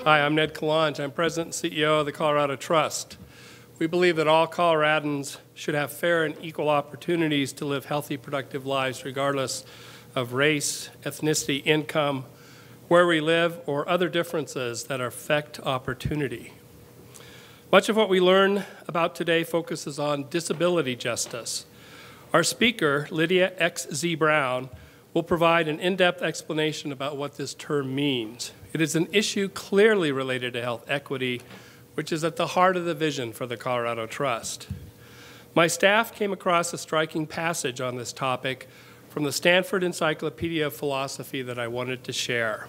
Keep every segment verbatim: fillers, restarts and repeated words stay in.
Hi, I'm Ned Kalange. I'm President and C E O of the Colorado Trust. We believe that all Coloradans should have fair and equal opportunities to live healthy, productive lives regardless of race, ethnicity, income, where we live, or other differences that affect opportunity. Much of what we learn about today focuses on disability justice. Our speaker, Lydia X Z Brown, will provide an in-depth explanation about what this term means. It is an issue clearly related to health equity, which is at the heart of the vision for the Colorado Trust. My staff came across a striking passage on this topic from the Stanford Encyclopedia of Philosophy that I wanted to share.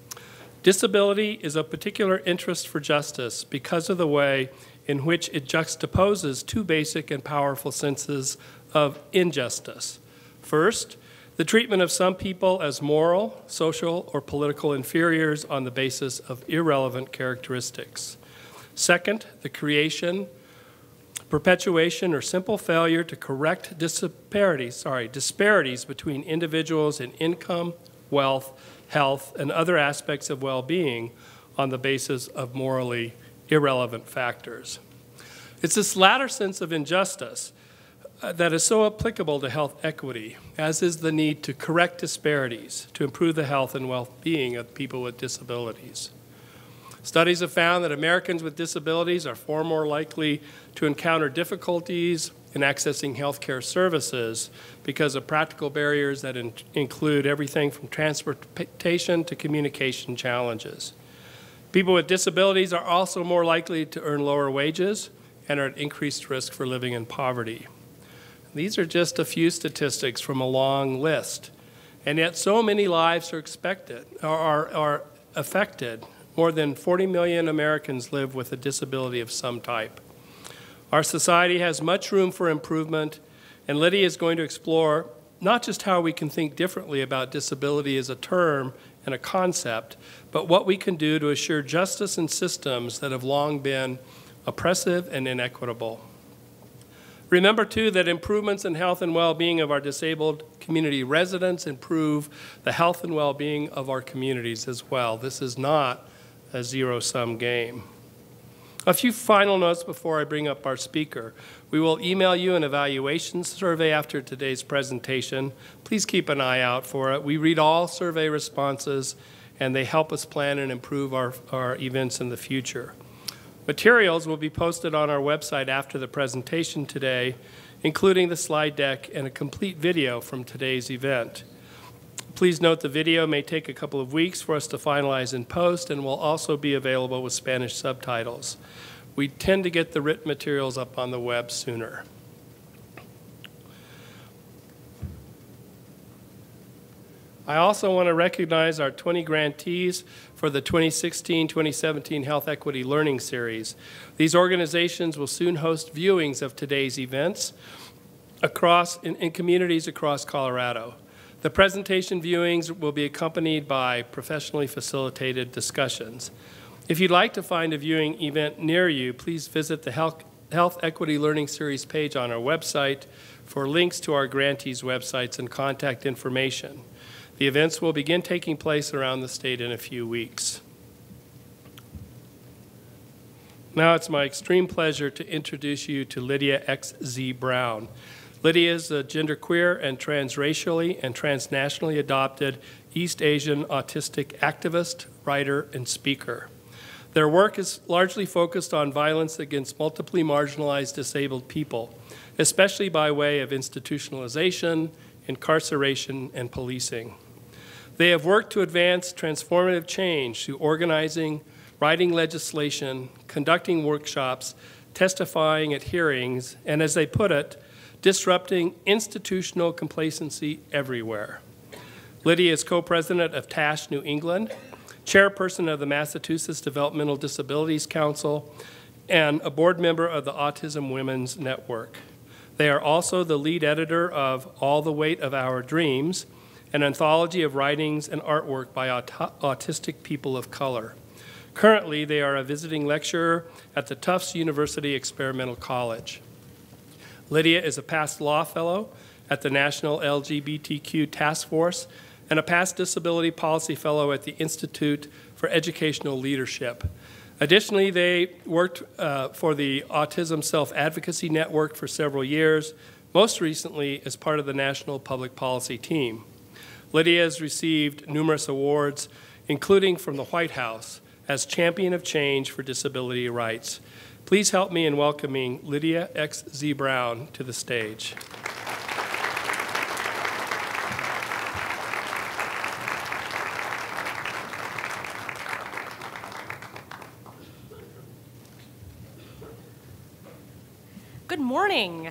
Disability is of particular interest for justice because of the way in which it juxtaposes two basic and powerful senses of injustice. First, the treatment of some people as moral, social, or political inferiors on the basis of irrelevant characteristics. Second, the creation, perpetuation, or simple failure to correct disparities, sorry, disparities between individuals in income, wealth, health, and other aspects of well-being on the basis of morally irrelevant factors. It's this latter sense of injustice uh, that is so applicable to health equity, as is the need to correct disparities to improve the health and well-being of people with disabilities. Studies have found that Americans with disabilities are far more likely to encounter difficulties in accessing health care services because of practical barriers that in include everything from transportation to communication challenges. People with disabilities are also more likely to earn lower wages and are at increased risk for living in poverty. These are just a few statistics from a long list, and yet so many lives are expected, or are, are affected. More than forty million Americans live with a disability of some type. Our society has much room for improvement, and Lydia is going to explore not just how we can think differently about disability as a term and a concept, but what we can do to assure justice in systems that have long been oppressive and inequitable. Remember, too, that improvements in health and well-being of our disabled community residents improve the health and well-being of our communities as well. This is not a zero-sum game. A few final notes before I bring up our speaker. We will email you an evaluation survey after today's presentation. Please keep an eye out for it. We read all survey responses, and they help us plan and improve our, our events in the future. Materials will be posted on our website after the presentation today, including the slide deck and a complete video from today's event. Please note the video may take a couple of weeks for us to finalize in post and will also be available with Spanish subtitles. We tend to get the written materials up on the web sooner. I also want to recognize our twenty grantees for the twenty sixteen twenty seventeen Health Equity Learning Series. These organizations will soon host viewings of today's events across in, in communities across Colorado. The presentation viewings will be accompanied by professionally facilitated discussions. If you'd like to find a viewing event near you, please visit the Health, Health Equity Learning Series page on our website for links to our grantees' websites and contact information. The events will begin taking place around the state in a few weeks. Now it's my extreme pleasure to introduce you to Lydia X Z Brown. Lydia is a genderqueer and transracially and transnationally adopted East Asian autistic activist, writer, and speaker. Their work is largely focused on violence against multiply marginalized disabled people, especially by way of institutionalization, incarceration, and policing. They have worked to advance transformative change through organizing, writing legislation, conducting workshops, testifying at hearings, and as they put it, disrupting institutional complacency everywhere. Lydia is co-president of TASH New England, chairperson of the Massachusetts Developmental Disabilities Council, and a board member of the Autism Women's Network. They are also the lead editor of All the Weight of Our Dreams, an anthology of writings and artwork by aut autistic people of color. Currently, they are a visiting lecturer at the Tufts University Experimental College. Lydia is a past law fellow at the National L G B T Q Task Force and a past disability policy fellow at the Institute for educational leadership. Additionally, they worked uh, for the Autism Self-Advocacy Network for several years, most recently as part of the National Public Policy team. Lydia has received numerous awards, including from the White House, as Champion of Change for Disability Rights. Please help me in welcoming Lydia X Z Brown to the stage. Good morning.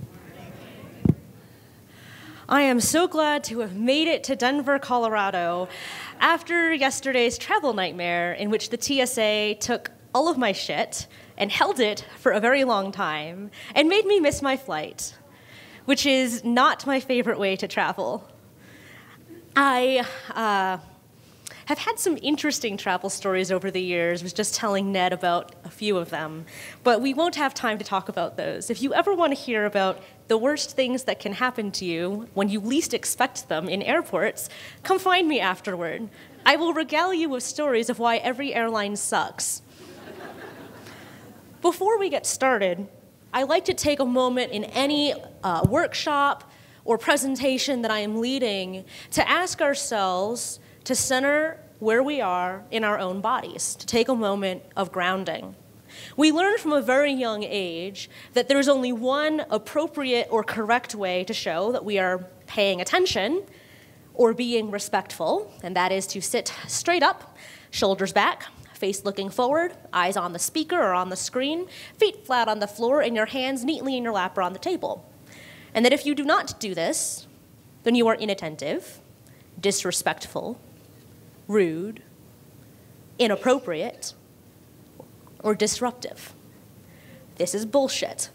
I am so glad to have made it to Denver, Colorado, after yesterday's travel nightmare in which the T S A took all of my shit and held it for a very long time and made me miss my flight, which is not my favorite way to travel. I uh, have had some interesting travel stories over the years. I was just telling Ned about a few of them, but we won't have time to talk about those. If you ever want to hear about the worst things that can happen to you when you least expect them in airports, come find me afterward. I will regale you with stories of why every airline sucks. Before we get started, I like to take a moment in any uh, workshop or presentation that I am leading to ask ourselves to center where we are in our own bodies, to take a moment of grounding. We learn from a very young age that there's only one appropriate or correct way to show that we are paying attention or being respectful, and that is to sit straight up, shoulders back, face looking forward, eyes on the speaker or on the screen, feet flat on the floor, and your hands neatly in your lap or on the table. And that if you do not do this, then you are inattentive, disrespectful, rude, inappropriate, or disruptive. This is bullshit.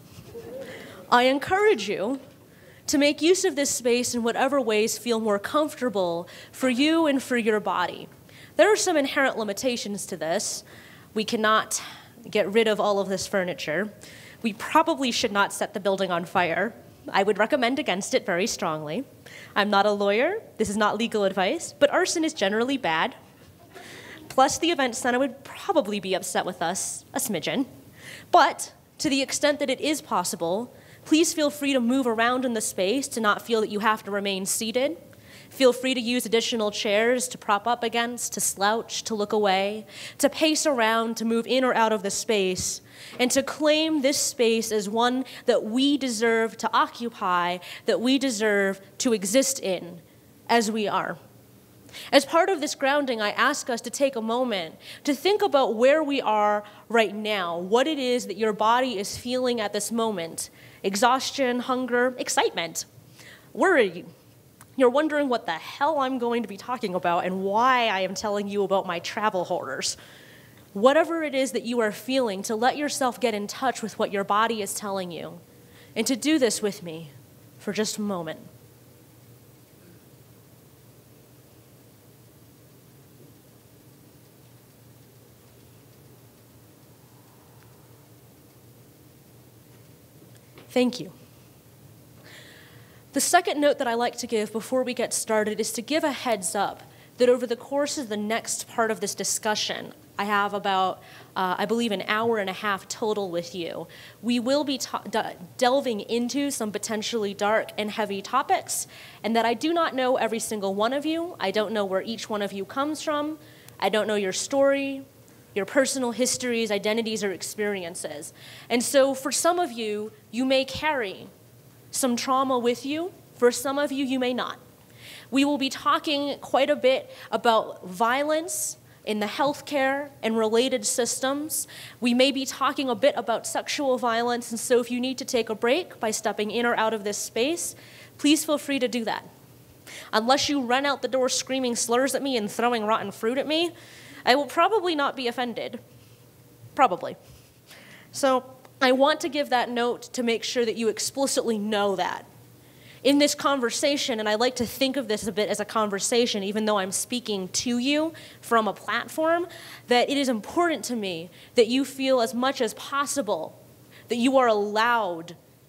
I encourage you to make use of this space in whatever ways feel more comfortable for you and for your body. There are some inherent limitations to this. We cannot get rid of all of this furniture. We probably should not set the building on fire. I would recommend against it very strongly. I'm not a lawyer. This is not legal advice, but arson is generally bad. Plus, the event center would probably be upset with us a smidgen. But to the extent that it is possible, please feel free to move around in the space to not feel that you have to remain seated. Feel free to use additional chairs to prop up against, to slouch, to look away, to pace around, to move in or out of the space, and to claim this space as one that we deserve to occupy, that we deserve to exist in as we are. As part of this grounding, I ask us to take a moment to think about where we are right now, what it is that your body is feeling at this moment. Exhaustion, hunger, excitement, worry. You're wondering what the hell I'm going to be talking about and why I am telling you about my travel horrors. Whatever it is that you are feeling, to let yourself get in touch with what your body is telling you, and to do this with me for just a moment. Thank you. The second note that I like to give before we get started is to give a heads up that over the course of the next part of this discussion, I have about, uh, I believe, an hour and a half total with you. We will be de- delving into some potentially dark and heavy topics, and that I do not know every single one of you. I don't know where each one of you comes from. I don't know your story, your personal histories, identities, or experiences. And so for some of you, you may carry some trauma with you. For some of you, you may not. We will be talking quite a bit about violence in the healthcare and related systems. We may be talking a bit about sexual violence, and so if you need to take a break by stepping in or out of this space, please feel free to do that. Unless you run out the door screaming slurs at me and throwing rotten fruit at me, I will probably not be offended. Probably. So I want to give that note to make sure that you explicitly know that. In this conversation, and I like to think of this a bit as a conversation, even though I'm speaking to you from a platform, that it is important to me that you feel as much as possible that you are allowed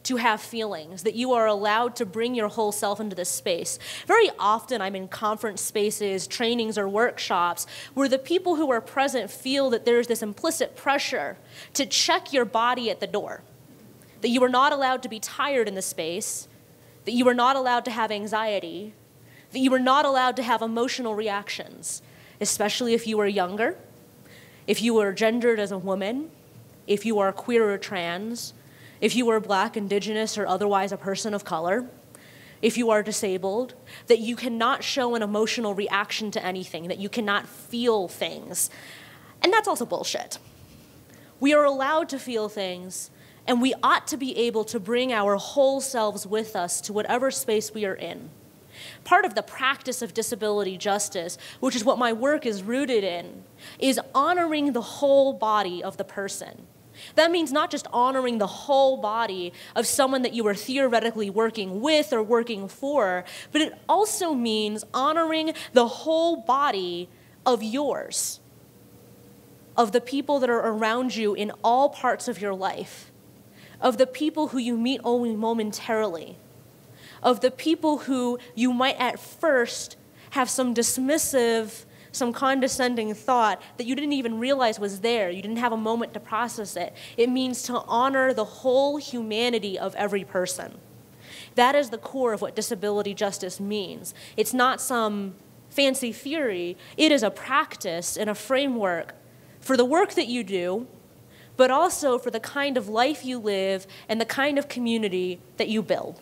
to have feelings, that you are allowed to bring your whole self into this space. Very often I'm in conference spaces, trainings, or workshops where the people who are present feel that there's this implicit pressure to check your body at the door, that you are not allowed to be tired in the space, that you are not allowed to have anxiety, that you are not allowed to have emotional reactions, especially if you are younger, if you are gendered as a woman, if you are queer or trans, if you are Black, Indigenous, or otherwise a person of color, if you are disabled, that you cannot show an emotional reaction to anything, that you cannot feel things. And that's also bullshit. We are allowed to feel things, and we ought to be able to bring our whole selves with us to whatever space we are in. Part of the practice of disability justice, which is what my work is rooted in, is honoring the whole body of the person. That means not just honoring the whole body of someone that you are theoretically working with or working for, but it also means honoring the whole body of yours, of the people that are around you in all parts of your life, of the people who you meet only momentarily, of the people who you might at first have some dismissive, some condescending thought that you didn't even realize was there. You didn't have a moment to process it. It means to honor the whole humanity of every person. That is the core of what disability justice means. It's not some fancy theory. It is a practice and a framework for the work that you do, but also for the kind of life you live and the kind of community that you build.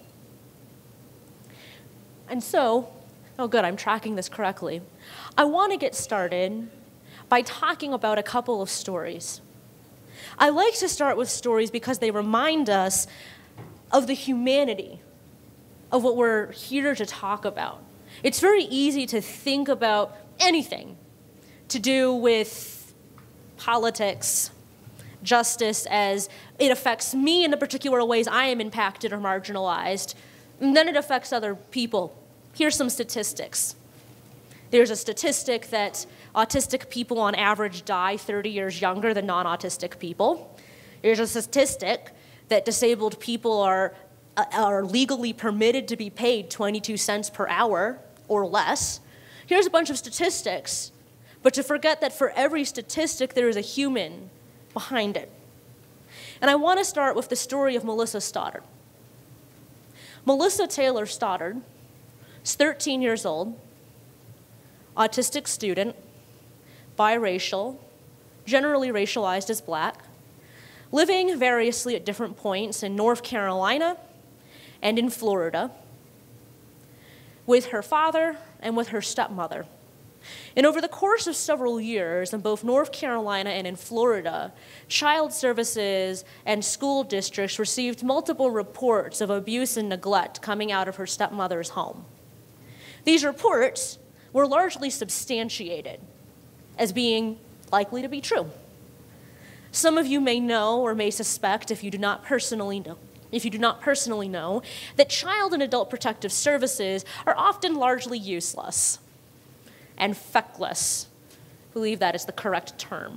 And so, oh good, I'm tracking this correctly. I want to get started by talking about a couple of stories. I like to start with stories because they remind us of the humanity of what we're here to talk about. It's very easy to think about anything to do with politics, justice, as it affects me in the particular ways I am impacted or marginalized, and then it affects other people. Here's some statistics. There's a statistic that autistic people on average die thirty years younger than non-autistic people. There's a statistic that disabled people are, are legally permitted to be paid twenty-two cents per hour or less. Here's a bunch of statistics, but to forget that for every statistic there is a human behind it. And I want to start with the story of Melissa Stoddard. Melissa Taylor Stoddard is thirteen years old, autistic student, biracial, generally racialized as Black, living variously at different points in North Carolina and in Florida, with her father and with her stepmother. And over the course of several years in both North Carolina and in Florida, child services and school districts received multiple reports of abuse and neglect coming out of her stepmother's home. These reports were largely substantiated as being likely to be true. Some of you may know or may suspect, if you do not personally know, if you do not personally know, that child and adult protective services are often largely useless and feckless. I believe that is the correct term.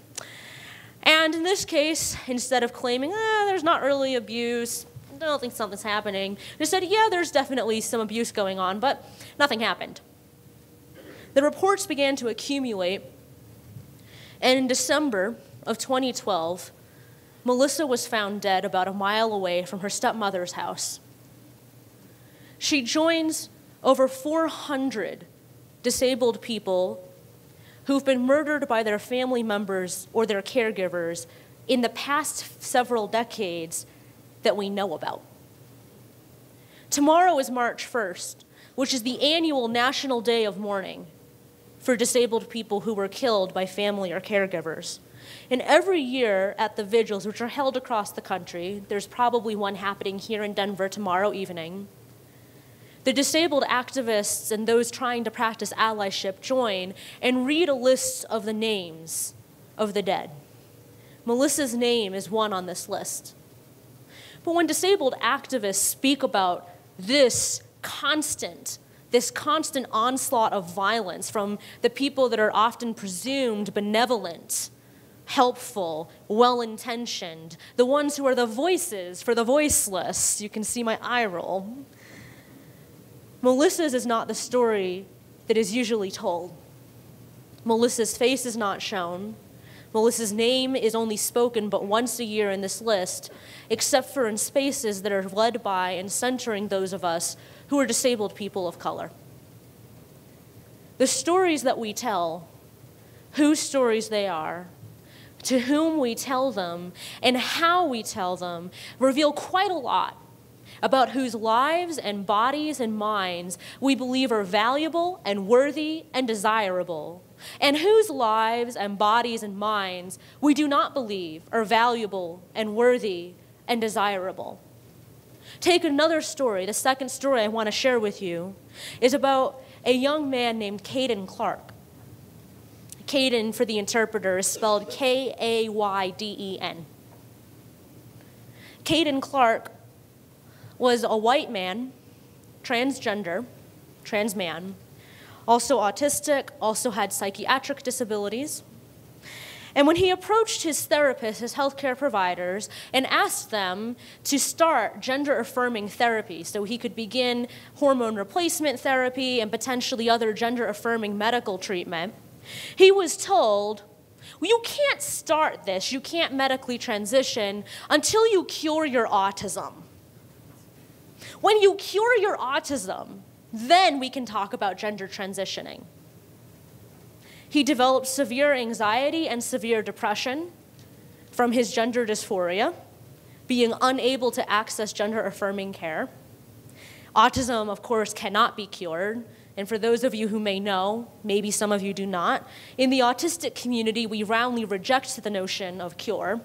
And in this case, instead of claiming, ah, there's not really abuse, I don't think something's happening, they said, yeah, there's definitely some abuse going on, but nothing happened. The reports began to accumulate, and in December of twenty twelve, Melissa was found dead about a mile away from her stepmother's house. She joins over four hundred disabled people who've been murdered by their family members or their caregivers in the past several decades that we know about. Tomorrow is March first, which is the annual National Day of Mourning for disabled people who were killed by family or caregivers. And every year at the vigils, which are held across the country, there's probably one happening here in Denver tomorrow evening, the disabled activists and those trying to practice allyship join and read a list of the names of the dead. Melissa's name is one on this list. But when disabled activists speak about this constant, this constant onslaught of violence from the people that are often presumed benevolent, helpful, well-intentioned, the ones who are the voices for the voiceless. You can see my eye roll. Melissa's is not the story that is usually told. Melissa's face is not shown. Melissa's name is only spoken but once a year in this list, except for in spaces that are led by and centering those of us who are disabled people of color. The stories that we tell, whose stories they are, to whom we tell them, and how we tell them, reveal quite a lot about whose lives and bodies and minds we believe are valuable and worthy and desirable, and whose lives and bodies and minds we do not believe are valuable and worthy and desirable. Take another story. The second story I want to share with you is about a young man named Kayden Clark. Kayden, for the interpreter, is spelled K A Y D E N. Kayden Clark was a white man, transgender, trans man, also autistic, also had psychiatric disabilities. And when he approached his therapist, his healthcare providers, and asked them to start gender-affirming therapy so he could begin hormone replacement therapy and potentially other gender-affirming medical treatment, he was told, well, you can't start this, you can't medically transition until you cure your autism. When you cure your autism, then we can talk about gender transitioning. He developed severe anxiety and severe depression from his gender dysphoria, being unable to access gender-affirming care. Autism, of course, cannot be cured. And for those of you who may know, maybe some of you do not, in the autistic community, we roundly reject the notion of cure.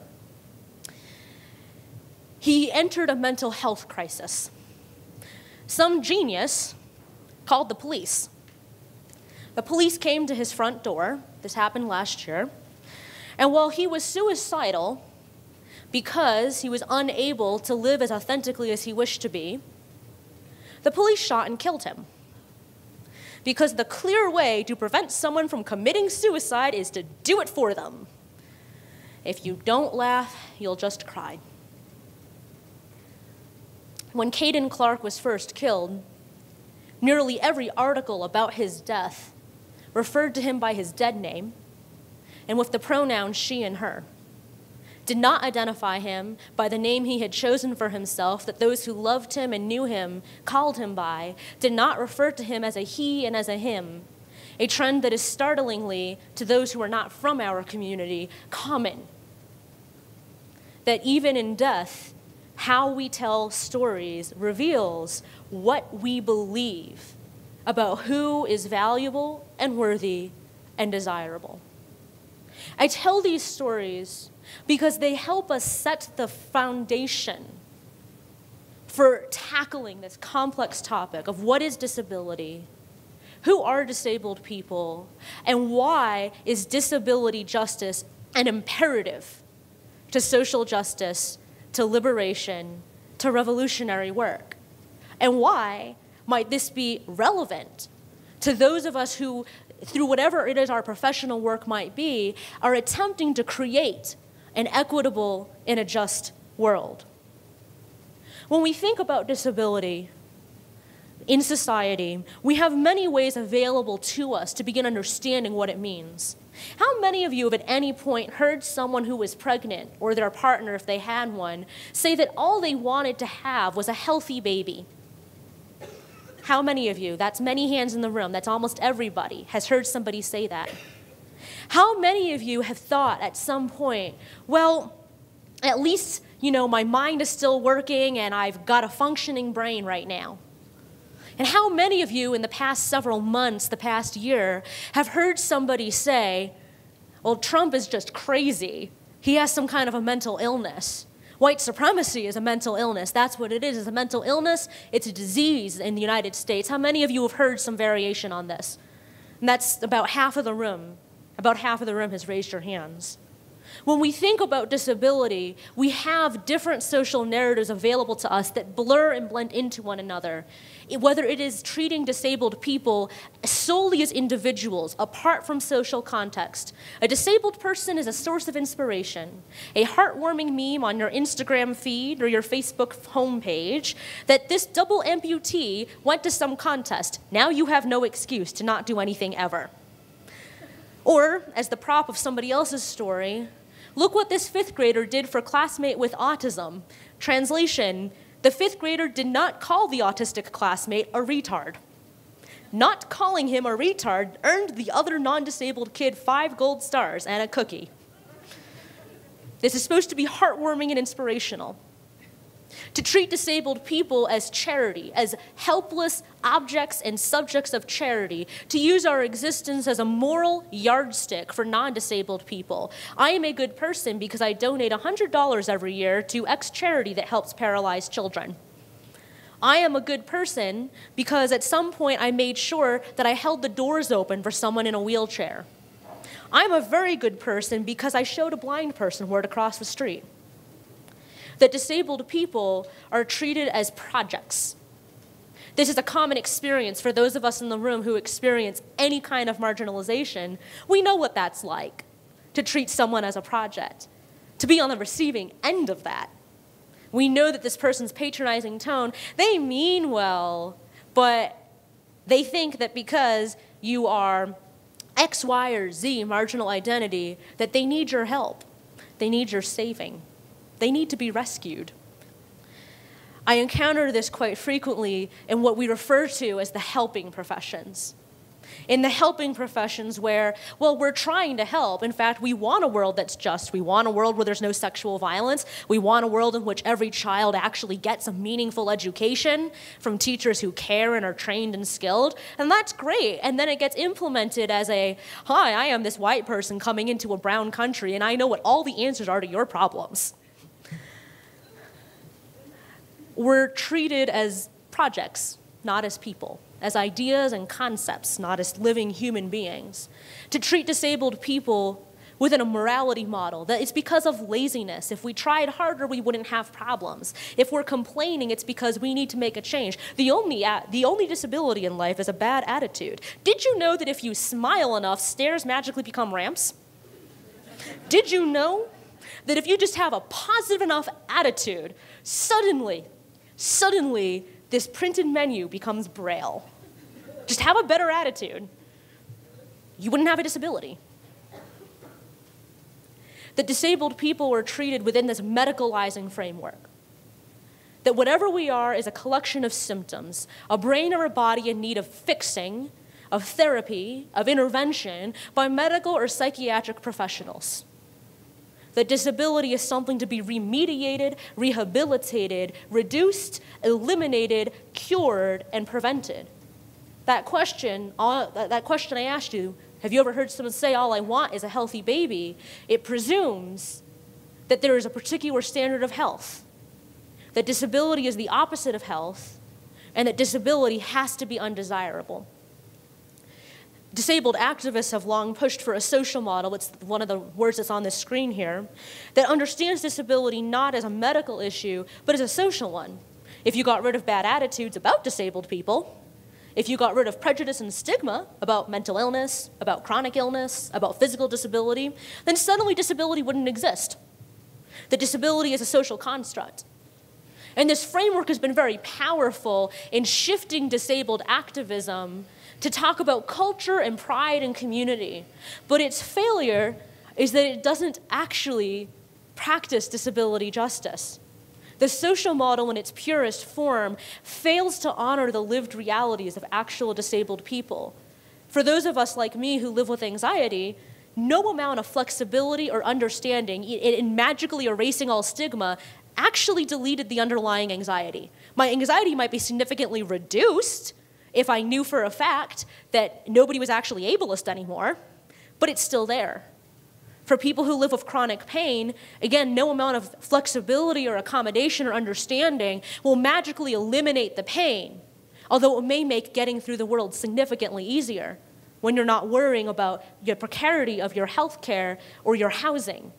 He entered a mental health crisis. Some genius called the police. The police came to his front door. This happened last year. And while he was suicidal because he was unable to live as authentically as he wished to be, the police shot and killed him. Because the clear way to prevent someone from committing suicide is to do it for them. If you don't laugh, you'll just cry. When Kayden Clark was first killed, nearly every article about his death referred to him by his dead name and with the pronouns she and her, did not identify him by the name he had chosen for himself that those who loved him and knew him called him by, did not refer to him as a he and as a him, a trend that is startlingly, to those who are not from our community, common. That even in death, how we tell stories reveals what we believe about who is valuable and worthy and desirable. I tell these stories because they help us set the foundation for tackling this complex topic of what is disability, who are disabled people, and why is disability justice an imperative to social justice, to liberation, to revolutionary work? And why might this be relevant to those of us who, through whatever it is our professional work might be, are attempting to create an equitable and a just world? When we think about disability in society, we have many ways available to us to begin understanding what it means. How many of you have at any point heard someone who was pregnant, or their partner if they had one, say that all they wanted to have was a healthy baby? How many of you, that's many hands in the room, that's almost everybody, has heard somebody say that? How many of you have thought at some point, well, at least, you know, my mind is still working and I've got a functioning brain right now? And how many of you in the past several months, the past year, have heard somebody say, well, Trump is just crazy. He has some kind of a mental illness. White supremacy is a mental illness. That's what it is. It's a mental illness. It's a disease in the United States. How many of you have heard some variation on this? And that's about half of the room. About half of the room has raised your hands. When we think about disability, we have different social narratives available to us that blur and blend into one another. Whether it is treating disabled people solely as individuals, apart from social context. A disabled person is a source of inspiration, a heartwarming meme on your Instagram feed or your Facebook homepage that this double amputee went to some contest. Now you have no excuse to not do anything ever. Or, as the prop of somebody else's story, look what this fifth grader did for classmate with autism. Translation, the fifth grader did not call the autistic classmate a retard. Not calling him a retard earned the other non-disabled kid five gold stars and a cookie. This is supposed to be heartwarming and inspirational. To treat disabled people as charity, as helpless objects and subjects of charity, to use our existence as a moral yardstick for non-disabled people. I am a good person because I donate one hundred dollars every year to X charity that helps paralyzed children. I am a good person because at some point I made sure that I held the doors open for someone in a wheelchair. I'm a very good person because I showed a blind person where to cross the street. That disabled people are treated as projects. This is a common experience for those of us in the room who experience any kind of marginalization. We know what that's like, to treat someone as a project, to be on the receiving end of that. We know that this person's patronizing tone, they mean well, but they think that because you are X, Y, or Z marginal identity, that they need your help, they need your saving. They need to be rescued. I encounter this quite frequently in what we refer to as the helping professions. In the helping professions where, well, we're trying to help. In fact, we want a world that's just. We want a world where there's no sexual violence. We want a world in which every child actually gets a meaningful education from teachers who care and are trained and skilled. And that's great. And then it gets implemented as a, hi, I am this white person coming into a brown country, and I know what all the answers are to your problems. We're treated as projects, not as people, as ideas and concepts, not as living human beings. To treat disabled people within a morality model, that it's because of laziness. If we tried harder, we wouldn't have problems. If we're complaining, it's because we need to make a change. The only, the only disability in life is a bad attitude. Did you know that if you smile enough, stairs magically become ramps? Did you know that if you just have a positive enough attitude, suddenly, Suddenly, this printed menu becomes Braille. Just have a better attitude. You wouldn't have a disability. That disabled people are treated within this medicalizing framework. That whatever we are is a collection of symptoms, a brain or a body in need of fixing, of therapy, of intervention by medical or psychiatric professionals. That disability is something to be remediated, rehabilitated, reduced, eliminated, cured, and prevented. That question, all, that question I asked you, have you ever heard someone say, all I want is a healthy baby? It presumes that there is a particular standard of health, that disability is the opposite of health, and that disability has to be undesirable. Disabled activists have long pushed for a social model, it's one of the words that's on this screen here, that understands disability not as a medical issue, but as a social one. If you got rid of bad attitudes about disabled people, if you got rid of prejudice and stigma about mental illness, about chronic illness, about physical disability, then suddenly disability wouldn't exist. The disability is a social construct. And this framework has been very powerful in shifting disabled activism to talk about culture and pride and community. But its failure is that it doesn't actually practice disability justice. The social model in its purest form fails to honor the lived realities of actual disabled people. For those of us like me who live with anxiety, no amount of flexibility or understanding in magically erasing all stigma actually deleted the underlying anxiety. My anxiety might be significantly reduced if I knew for a fact that nobody was actually ableist anymore, but it's still there. For people who live with chronic pain, again, no amount of flexibility or accommodation or understanding will magically eliminate the pain, although it may make getting through the world significantly easier when you're not worrying about the precarity of your health care or your housing.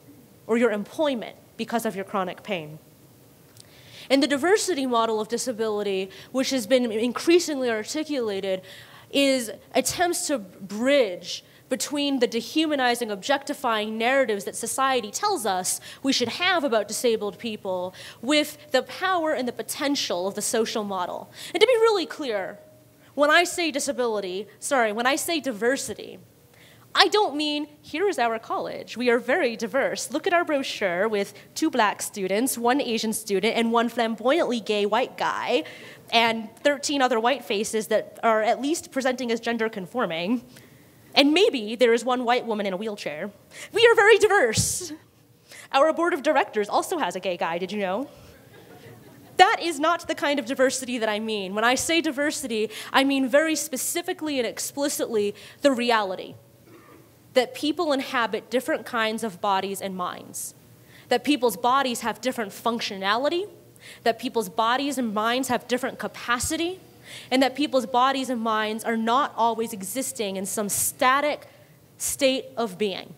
or your employment because of your chronic pain. And the diversity model of disability, which has been increasingly articulated, is attempts to bridge between the dehumanizing, objectifying narratives that society tells us we should have about disabled people with the power and the potential of the social model. And to be really clear, when I say disability, sorry, when I say diversity, I don't mean, here is our college. We are very diverse. Look at our brochure with two black students, one Asian student, and one flamboyantly gay white guy, and thirteen other white faces that are at least presenting as gender conforming. And maybe there is one white woman in a wheelchair. We are very diverse. Our board of directors also has a gay guy, did you know? That is not the kind of diversity that I mean. When I say diversity, I mean very specifically and explicitly the reality that people inhabit different kinds of bodies and minds, that people's bodies have different functionality, that people's bodies and minds have different capacity, and that people's bodies and minds are not always existing in some static state of being.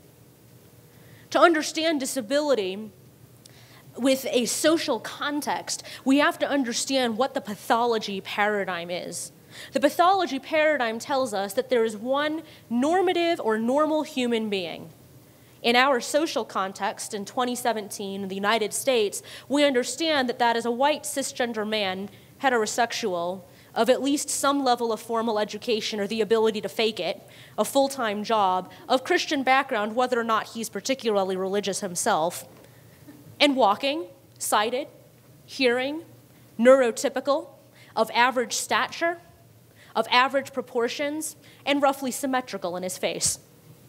To understand disability with a social context, we have to understand what the pathology paradigm is. The pathology paradigm tells us that there is one normative or normal human being. In our social context in twenty seventeen in the United States, we understand that that is a white cisgender man, heterosexual, of at least some level of formal education or the ability to fake it, a full-time job, of Christian background, whether or not he's particularly religious himself, and walking, sighted, hearing, neurotypical, of average stature, of average proportions, and roughly symmetrical in his face.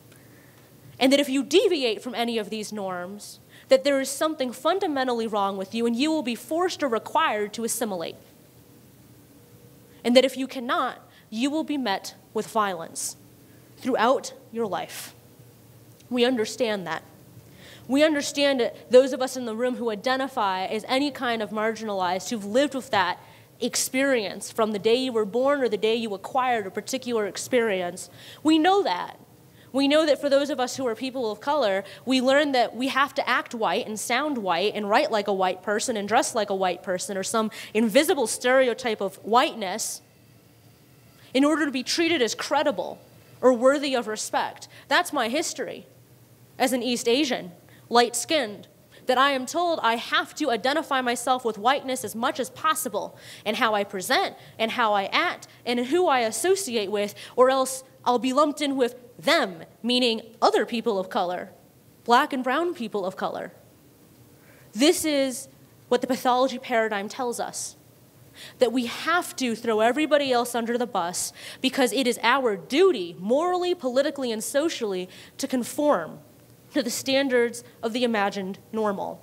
And that if you deviate from any of these norms, that there is something fundamentally wrong with you and you will be forced or required to assimilate. And that if you cannot, you will be met with violence throughout your life. We understand that. We understand it, those of us in the room who identify as any kind of marginalized, who've lived with that experience from the day you were born or the day you acquired a particular experience, we know that. We know that for those of us who are people of color, we learn that we have to act white and sound white and write like a white person and dress like a white person or some invisible stereotype of whiteness in order to be treated as credible or worthy of respect. That's my history as an East Asian, light-skinned, that I am told I have to identify myself with whiteness as much as possible in how I present and how I act and who I associate with, or else I'll be lumped in with them, meaning other people of color, black and brown people of color. This is what the pathology paradigm tells us, that we have to throw everybody else under the bus because it is our duty, morally, politically, and socially, to conform to the standards of the imagined normal.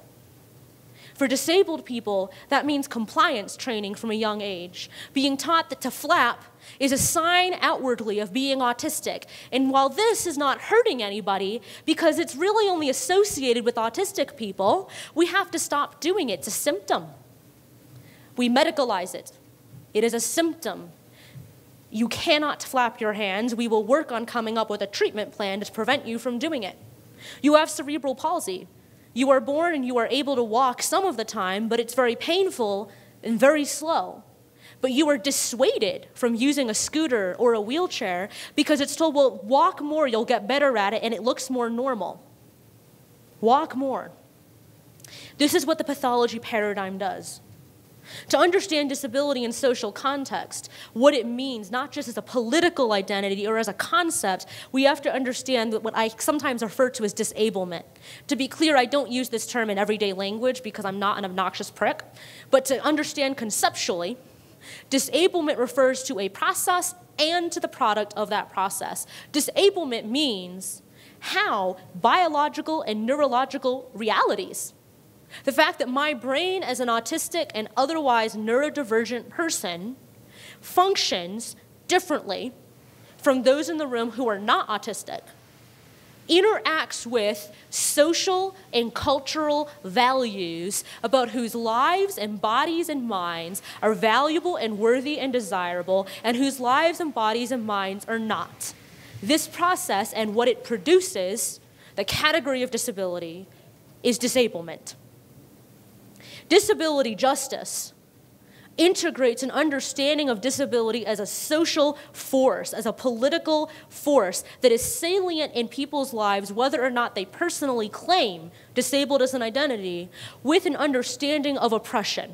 For disabled people, that means compliance training from a young age, being taught that to flap is a sign outwardly of being autistic. And while this is not hurting anybody, because it's really only associated with autistic people, we have to stop doing it. It's a symptom. We medicalize it. It is a symptom. You cannot flap your hands. We will work on coming up with a treatment plan to prevent you from doing it. You have cerebral palsy. You are born and you are able to walk some of the time, but it's very painful and very slow. But you are dissuaded from using a scooter or a wheelchair because it's told, well, walk more, you'll get better at it, and it looks more normal. Walk more. This is what the pathology paradigm does. To understand disability in social context, what it means, not just as a political identity or as a concept, we have to understand what I sometimes refer to as disablement. To be clear, I don't use this term in everyday language because I'm not an obnoxious prick, but to understand conceptually, disablement refers to a process and to the product of that process. Disablement means how biological and neurological realities, the fact that my brain as an autistic and otherwise neurodivergent person functions differently from those in the room who are not autistic, interacts with social and cultural values about whose lives and bodies and minds are valuable and worthy and desirable, and whose lives and bodies and minds are not. This process and what it produces, the category of disability, is disablement. Disability justice integrates an understanding of disability as a social force, as a political force that is salient in people's lives, whether or not they personally claim disabled as an identity, with an understanding of oppression,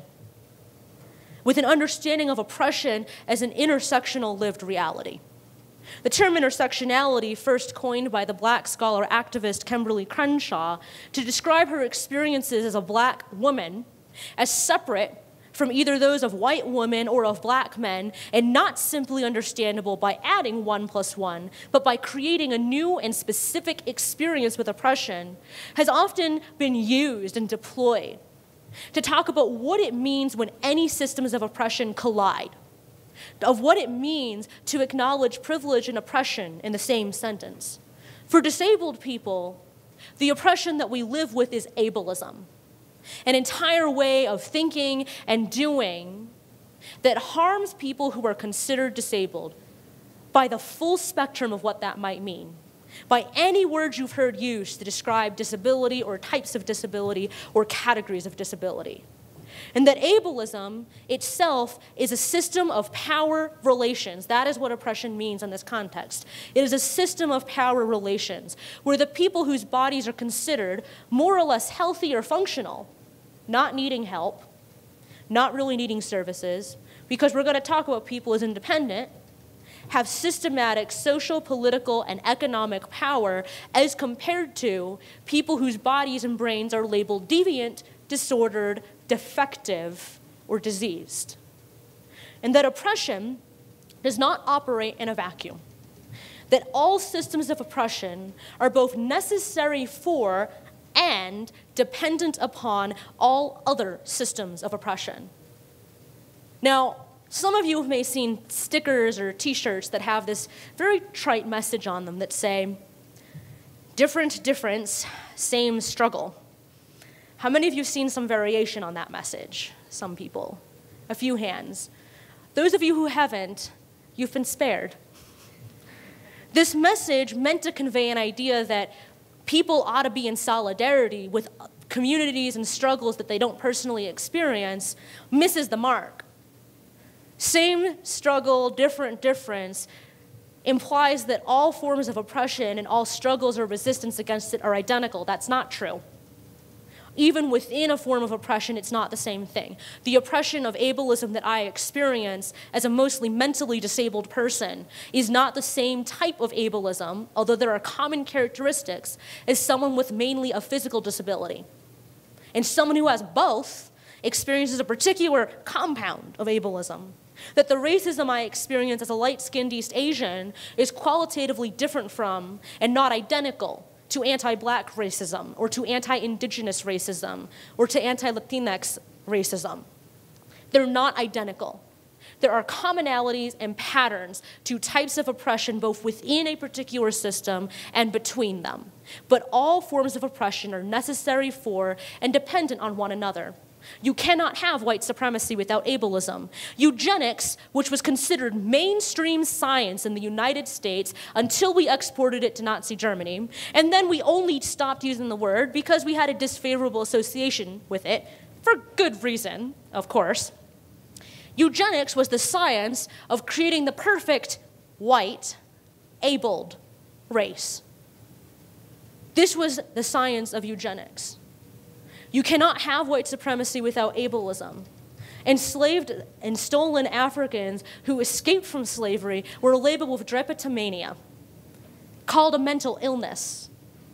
with an understanding of oppression as an intersectional lived reality. The term intersectionality, first coined by the Black scholar activist Kimberly Crenshaw to describe her experiences as a Black woman as separate from either those of white women or of Black men, and not simply understandable by adding one plus one, but by creating a new and specific experience with oppression, has often been used and deployed to talk about what it means when any systems of oppression collide, of what it means to acknowledge privilege and oppression in the same sentence. For disabled people, the oppression that we live with is ableism, an entire way of thinking and doing that harms people who are considered disabled by the full spectrum of what that might mean, by any words you've heard used to describe disability or types of disability or categories of disability. And that ableism itself is a system of power relations. That is what oppression means in this context. It is a system of power relations where the people whose bodies are considered more or less healthy or functional, not needing help, not really needing services, because we're going to talk about people as independent, have systematic social, political, and economic power as compared to people whose bodies and brains are labeled deviant, disordered, defective, or diseased. And that oppression does not operate in a vacuum. That all systems of oppression are both necessary for and dependent upon all other systems of oppression. Now, some of you may have seen stickers or t-shirts that have this very trite message on them that say, different difference, same struggle. How many of you have seen some variation on that message? Some people. A few hands. Those of you who haven't, you've been spared. This message meant to convey an idea that people ought to be in solidarity with communities and struggles that they don't personally experience misses the mark. Same struggle, different difference implies that all forms of oppression and all struggles or resistance against it are identical. That's not true. Even within a form of oppression, it's not the same thing. The oppression of ableism that I experience as a mostly mentally disabled person is not the same type of ableism, although there are common characteristics, as someone with mainly a physical disability. And someone who has both experiences a particular compound of ableism. That the racism I experience as a light-skinned East Asian is qualitatively different from and not identical to anti-Black racism, or to anti-Indigenous racism, or to anti-Latinx racism. They're not identical. There are commonalities and patterns to types of oppression both within a particular system and between them. But all forms of oppression are necessary for and dependent on one another. You cannot have white supremacy without ableism. Eugenics, which was considered mainstream science in the United States until we exported it to Nazi Germany, and then we only stopped using the word because we had a disfavorable association with it, for good reason, of course. Eugenics was the science of creating the perfect white, abled race. This was the science of eugenics. You cannot have white supremacy without ableism. Enslaved and stolen Africans who escaped from slavery were labeled with drapetomania, called a mental illness.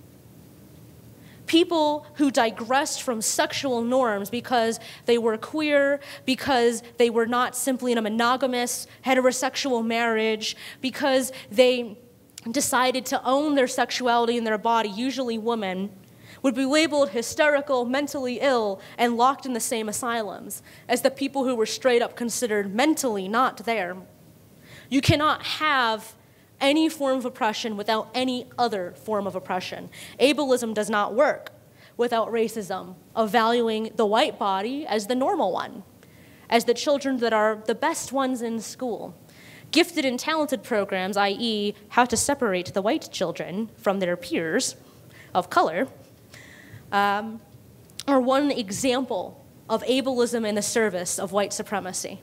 People who digressed from sexual norms because they were queer, because they were not simply in a monogamous heterosexual marriage, because they decided to own their sexuality and their body, usually women, would be labeled hysterical, mentally ill, and locked in the same asylums as the people who were straight up considered mentally not there. You cannot have any form of oppression without any other form of oppression. Ableism does not work without racism, of valuing the white body as the normal one, as the children that are the best ones in school. Gifted and talented programs, that is how to separate the white children from their peers of color, um, are one example of ableism in the service of white supremacy.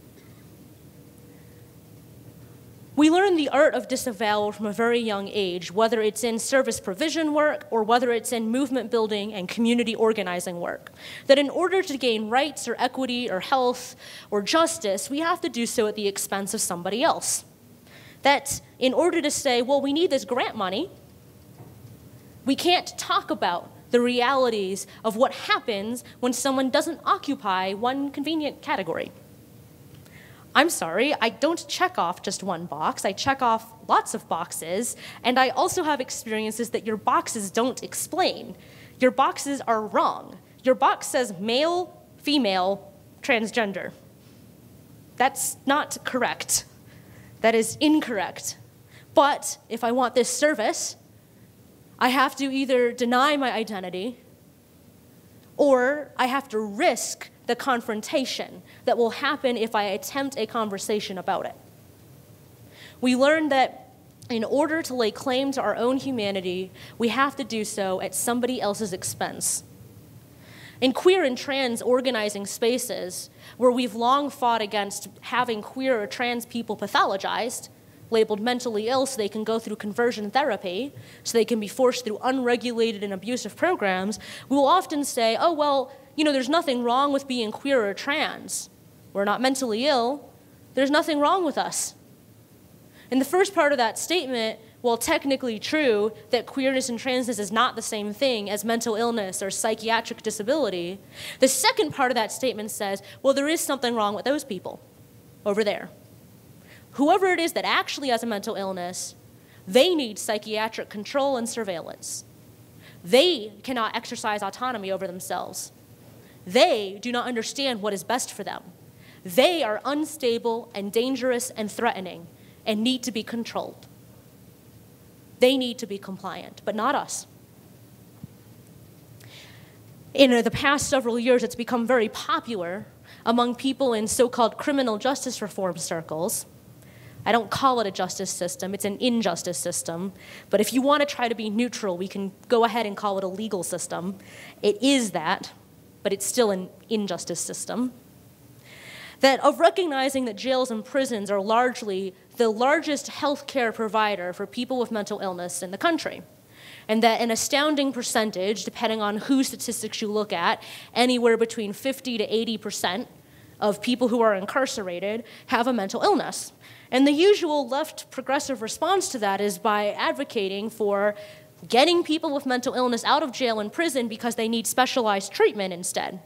We learn the art of disavowal from a very young age, whether it's in service provision work or whether it's in movement building and community organizing work, that in order to gain rights or equity or health or justice, we have to do so at the expense of somebody else. That in order to say, well, we need this grant money, we can't talk about the realities of what happens when someone doesn't occupy one convenient category. I'm sorry, I don't check off just one box. I check off lots of boxes, and I also have experiences that your boxes don't explain. Your boxes are wrong. Your box says male, female, transgender. That's not correct. That is incorrect. But if I want this service, I have to either deny my identity or I have to risk the confrontation that will happen if I attempt a conversation about it. We learned that in order to lay claim to our own humanity, we have to do so at somebody else's expense. In queer and trans organizing spaces, where we've long fought against having queer or trans people pathologized, labeled mentally ill so they can go through conversion therapy, so they can be forced through unregulated and abusive programs, we will often say, oh, well, you know, there's nothing wrong with being queer or trans. We're not mentally ill. There's nothing wrong with us. In the first part of that statement, while technically true that queerness and transness is not the same thing as mental illness or psychiatric disability, the second part of that statement says, well, there is something wrong with those people over there. Whoever it is that actually has a mental illness, they need psychiatric control and surveillance. They cannot exercise autonomy over themselves. They do not understand what is best for them. They are unstable and dangerous and threatening and need to be controlled. They need to be compliant, but not us. In the past several years, it's become very popular among people in so-called criminal justice reform circles. I don't call it a justice system, it's an injustice system. But if you want to try to be neutral, we can go ahead and call it a legal system. It is that, but it's still an injustice system. That of recognizing that jails and prisons are largely the largest healthcare provider for people with mental illness in the country. And that an astounding percentage, depending on whose statistics you look at, anywhere between fifty to eighty percent of people who are incarcerated have a mental illness. And the usual left progressive response to that is by advocating for getting people with mental illness out of jail and prison because they need specialized treatment instead.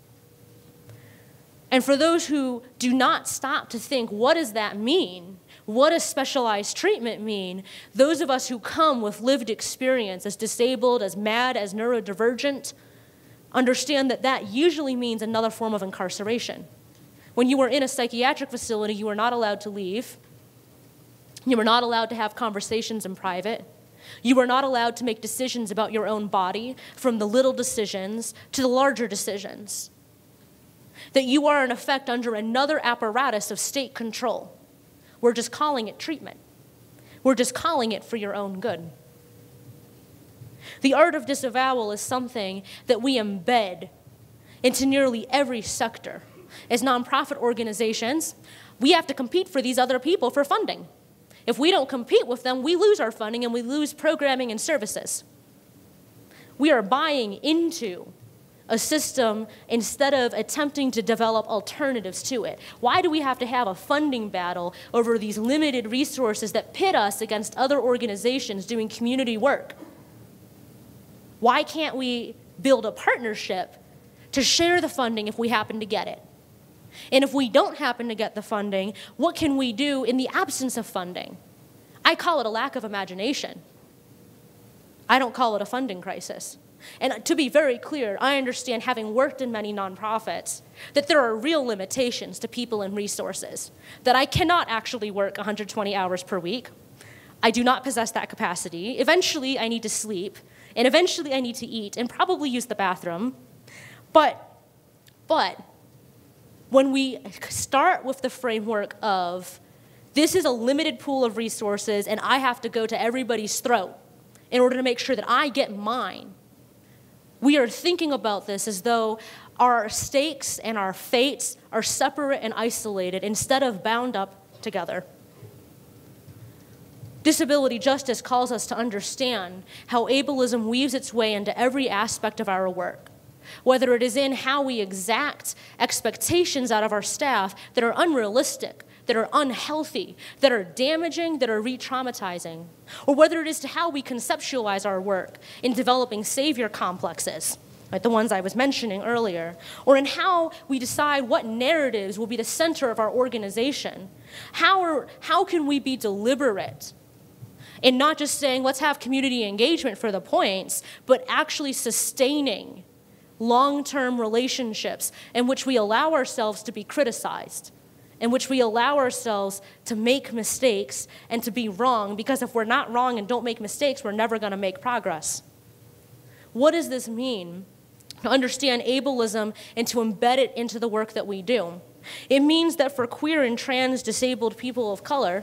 And for those who do not stop to think, what does that mean? What does specialized treatment mean? Those of us who come with lived experience as disabled, as mad, as neurodivergent, understand that that usually means another form of incarceration. When you were in a psychiatric facility, you were not allowed to leave. You were not allowed to have conversations in private. You were not allowed to make decisions about your own body, from the little decisions to the larger decisions. That you are, in effect, under another apparatus of state control. We're just calling it treatment. We're just calling it for your own good. The art of disavowal is something that we embed into nearly every sector. As nonprofit organizations, we have to compete for these other people for funding. If we don't compete with them, we lose our funding and we lose programming and services. We are buying into a system instead of attempting to develop alternatives to it. Why do we have to have a funding battle over these limited resources that pit us against other organizations doing community work? Why can't we build a partnership to share the funding if we happen to get it? And if we don't happen to get the funding, what can we do in the absence of funding? I call it a lack of imagination. I don't call it a funding crisis. And to be very clear, I understand, having worked in many nonprofits, that there are real limitations to people and resources, that I cannot actually work one hundred twenty hours per week. I do not possess that capacity. Eventually, I need to sleep, and eventually I need to eat, and probably use the bathroom. But, but, when we start with the framework of, this is a limited pool of resources, and I have to go to everybody's throat in order to make sure that I get mine, We are thinking about this as though our stakes and our fates are separate and isolated instead of bound up together. Disability justice calls us to understand how ableism weaves its way into every aspect of our work, whether it is in how we exact expectations out of our staff that are unrealistic, that are unhealthy, that are damaging, that are re-traumatizing, or whether it is to how we conceptualize our work in developing savior complexes, like the ones I was mentioning earlier, or in how we decide what narratives will be the center of our organization. How, are, how can we be deliberate in not just saying, let's have community engagement for the points, but actually sustaining long-term relationships in which we allow ourselves to be criticized, in which we allow ourselves to make mistakes and to be wrong, because if we're not wrong and don't make mistakes, we're never going to make progress. What does this mean? To understand ableism and to embed it into the work that we do. It means that for queer and trans disabled people of color,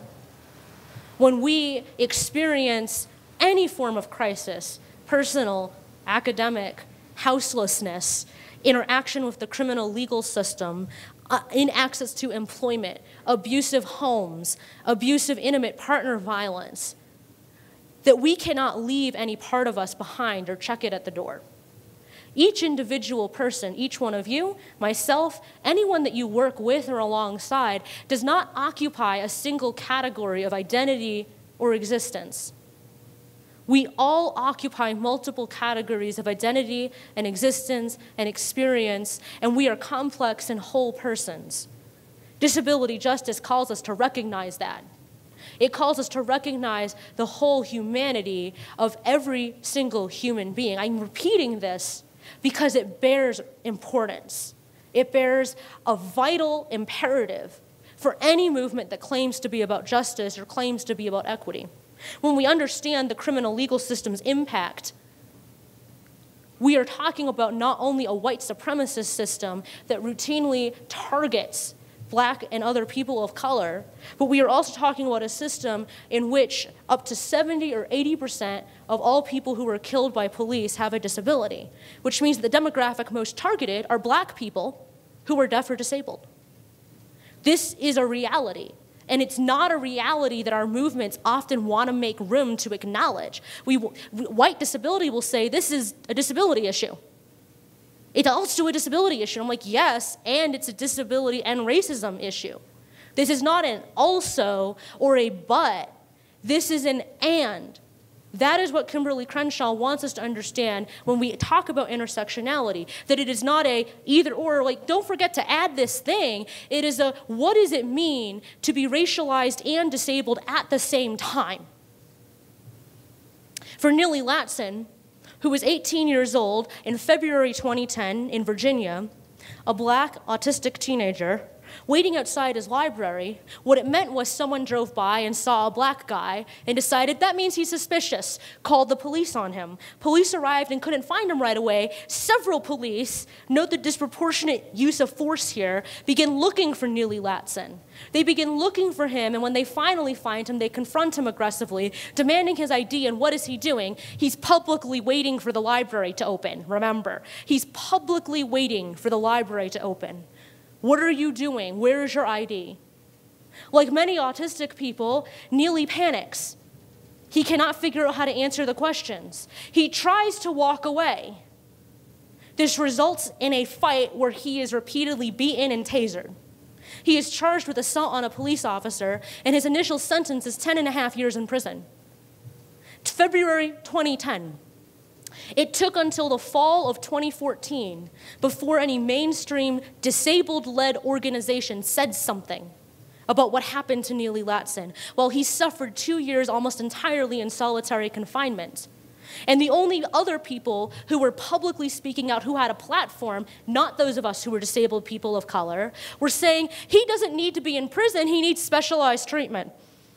when we experience any form of crisis, personal, academic, houselessness, interaction with the criminal legal system, uh, in access to employment, abusive homes, abusive intimate partner violence, that we cannot leave any part of us behind or check it at the door. Each individual person, each one of you, myself, anyone that you work with or alongside, does not occupy a single category of identity or existence. We all occupy multiple categories of identity and existence and experience, and we are complex and whole persons. Disability justice calls us to recognize that. It calls us to recognize the whole humanity of every single human being. I'm repeating this because it bears importance. It bears a vital imperative for any movement that claims to be about justice or claims to be about equity. When we understand the criminal legal system's impact, we are talking about not only a white supremacist system that routinely targets Black and other people of color, but we are also talking about a system in which up to seventy or eighty percent of all people who are killed by police have a disability, which means the demographic most targeted are Black people who are deaf or disabled. This is a reality, and it's not a reality that our movements often want to make room to acknowledge. We, white disability will say this is a disability issue. It's also a disability issue. I'm like, yes, and it's a disability and racism issue. This is not an also or a but. This is an and. That is what Kimberly Crenshaw wants us to understand when we talk about intersectionality, that it is not a either or, like, don't forget to add this thing. It is a, what does it mean to be racialized and disabled at the same time? For Nili Latson, who was eighteen years old in February twenty ten in Virginia, a Black autistic teenager, waiting outside his library, what it meant was someone drove by and saw a Black guy and decided that means he's suspicious, called the police on him. Police arrived and couldn't find him right away. Several police, note the disproportionate use of force here, begin looking for Nili Latson. They begin looking for him, and when they finally find him, they confront him aggressively, demanding his I D, and what is he doing? He's publicly waiting for the library to open, remember. He's publicly waiting for the library to open. What are you doing? Where is your I D? Like many autistic people, Nili panics. He cannot figure out how to answer the questions. He tries to walk away. This results in a fight where he is repeatedly beaten and tasered. He is charged with assault on a police officer, and his initial sentence is ten and a half years in prison. It's February twenty ten. It took until the fall of twenty fourteen before any mainstream disabled-led organization said something about what happened to Nili Latson, while he suffered two years almost entirely in solitary confinement. And the only other people who were publicly speaking out, who had a platform, not those of us who were disabled people of color, were saying, he doesn't need to be in prison, he needs specialized treatment.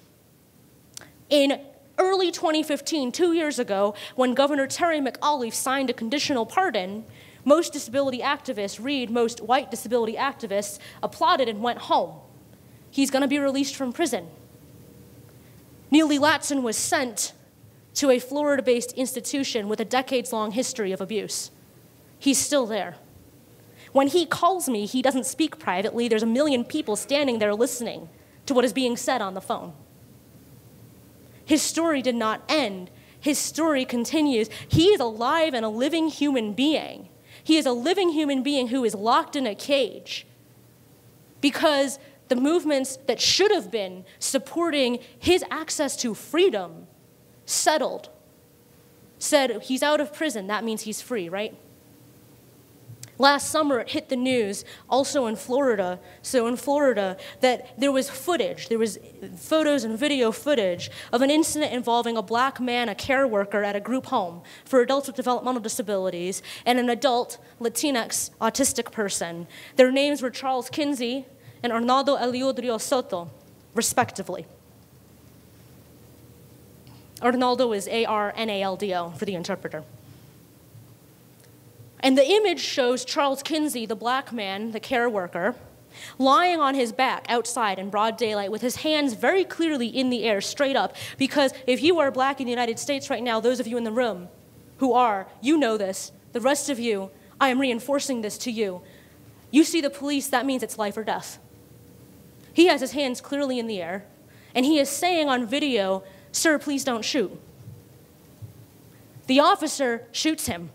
In early twenty fifteen, two years ago, when Governor Terry McAuliffe signed a conditional pardon, most disability activists, read most white disability activists, applauded and went home. He's going to be released from prison. Nili Latson was sent to a Florida-based institution with a decades-long history of abuse. he's still there. When he calls me, he doesn't speak privately. There's a million people standing there listening to what is being said on the phone. His story did not end. His story continues. He is alive and a living human being. He is a living human being who is locked in a cage because the movements that should have been supporting his access to freedom settled, said he's out of prison, that means he's free, right? Last summer, it hit the news, also in Florida, so in Florida, that there was footage, there was photos and video footage of an incident involving a black man, a care worker at a group home for adults with developmental disabilities, and an adult Latinx autistic person. Their names were Charles Kinsey and Arnaldo Eliud Rios Soto, respectively. Arnaldo is A R N A L D O for the interpreter. And the image shows Charles Kinsey, the black man, the care worker, lying on his back outside in broad daylight with his hands very clearly in the air, straight up. Because if you are black in the United States right now, those of you in the room who are, you know this. The rest of you, I am reinforcing this to you. You see the police, that means it's life or death. He has his hands clearly in the air, and he is saying on video, "Sir, please don't shoot." The officer shoots him.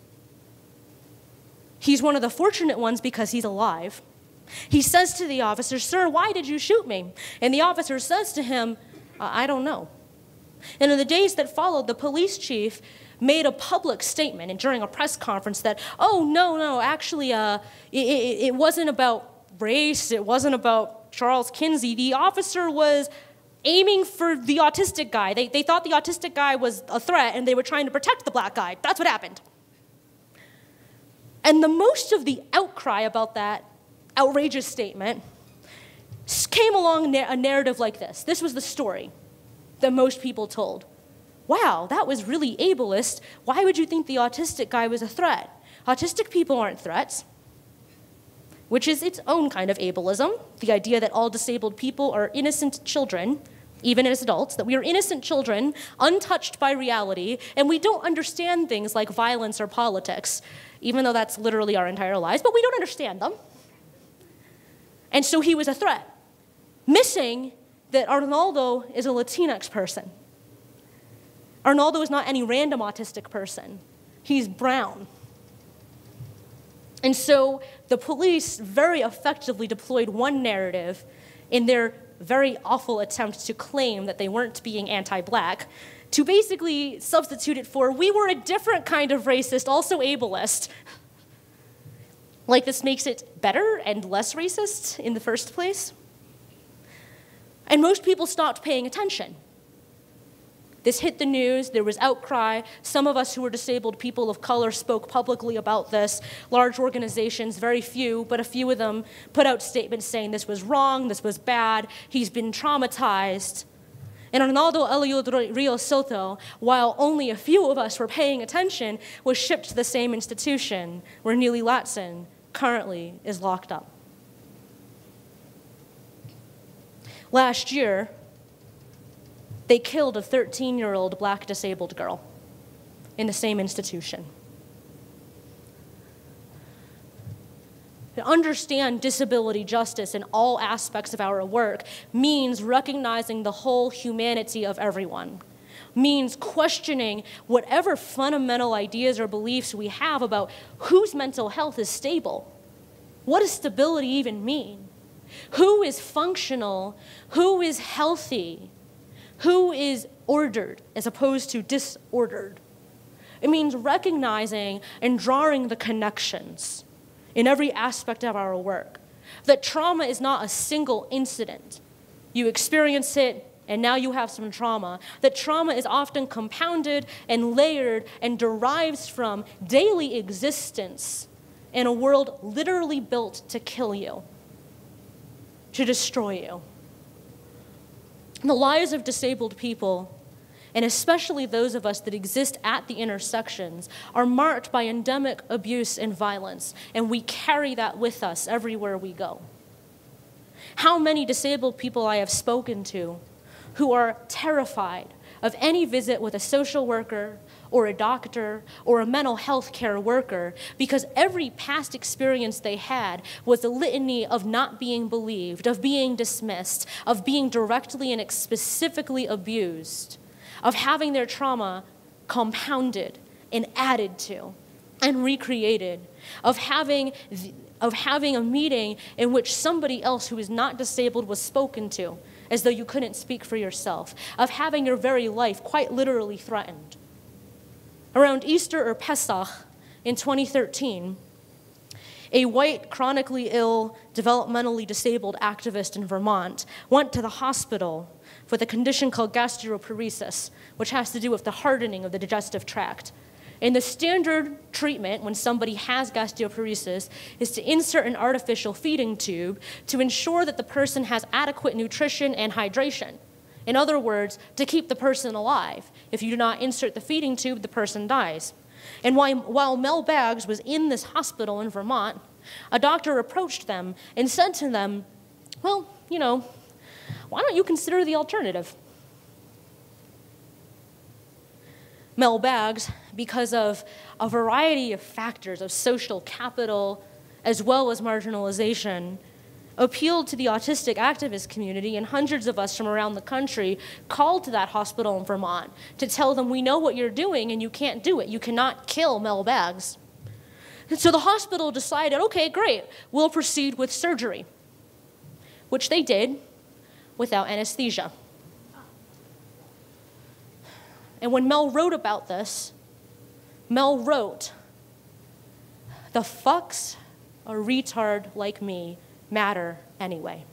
He's one of the fortunate ones because he's alive. He says to the officer, "Sir, why did you shoot me?" And the officer says to him, "I don't know." And in the days that followed, the police chief made a public statement and during a press conference that, oh, no, no, actually, uh, it, it, it wasn't about race. It wasn't about Charles Kinsey. The officer was aiming for the autistic guy. They, they thought the autistic guy was a threat, and they were trying to protect the black guy. That's what happened. And the most of the outcry about that outrageous statement came along a narrative like this. This was the story that most people told. Wow, that was really ableist. Why would you think the autistic guy was a threat? Autistic people aren't threats, which is its own kind of ableism, the idea that all disabled people are innocent children, even as adults, that we are innocent children, untouched by reality, and we don't understand things like violence or politics, even though that's literally our entire lives, but we don't understand them. And so he was a threat. Missing that Arnaldo is a Latinx person. Arnaldo is not any random autistic person. He's brown. And so the police very effectively deployed one narrative in their very awful attempt to claim that they weren't being anti-black, to basically substitute it for, we were a different kind of racist, also ableist. Like this makes it better and less racist in the first place. And most people stopped paying attention. This hit the news, there was outcry. Some of us who were disabled people of color spoke publicly about this. Large organizations, very few, but a few of them put out statements saying this was wrong, this was bad, he's been traumatized. And Arnaldo Eliud Rios Soto, while only a few of us were paying attention, was shipped to the same institution where Neely Latson currently is locked up. Last year, they killed a thirteen-year-old black disabled girl in the same institution. To understand disability justice in all aspects of our work means recognizing the whole humanity of everyone, means questioning whatever fundamental ideas or beliefs we have about whose mental health is stable. What does stability even mean? Who is functional? Who is healthy? Who is ordered as opposed to disordered? It means recognizing and drawing the connections in every aspect of our work. That trauma is not a single incident. You experience it, and now you have some trauma. That trauma is often compounded and layered and derives from daily existence in a world literally built to kill you, to destroy you. The lives of disabled people, and especially those of us that exist at the intersections, are marked by endemic abuse and violence, and we carry that with us everywhere we go. How many disabled people I have spoken to who are terrified of any visit with a social worker or a doctor or a mental health care worker, because every past experience they had was a litany of not being believed, of being dismissed, of being directly and specifically abused, of having their trauma compounded and added to and recreated, of having the, of having a meeting in which somebody else who is not disabled was spoken to, as though you couldn't speak for yourself, of having your very life quite literally threatened. Around Easter or Pesach in twenty thirteen, a white, chronically ill, developmentally disabled activist in Vermont went to the hospital with a condition called gastroparesis, which has to do with the hardening of the digestive tract. And the standard treatment when somebody has gastroparesis is to insert an artificial feeding tube to ensure that the person has adequate nutrition and hydration. In other words, to keep the person alive. If you do not insert the feeding tube, the person dies. And while, while Mel Baggs was in this hospital in Vermont, a doctor approached them and said to them, well, you know, why don't you consider the alternative? Mel Baggs, because of a variety of factors of social capital as well as marginalization, appealed to the autistic activist community, and hundreds of us from around the country called to that hospital in Vermont to tell them, we know what you're doing and you can't do it. You cannot kill Mel Baggs. And so the hospital decided, okay, great, we'll proceed with surgery, which they did without anesthesia. And when Mel wrote about this, Mel wrote, the fucks a retard like me matter anyway.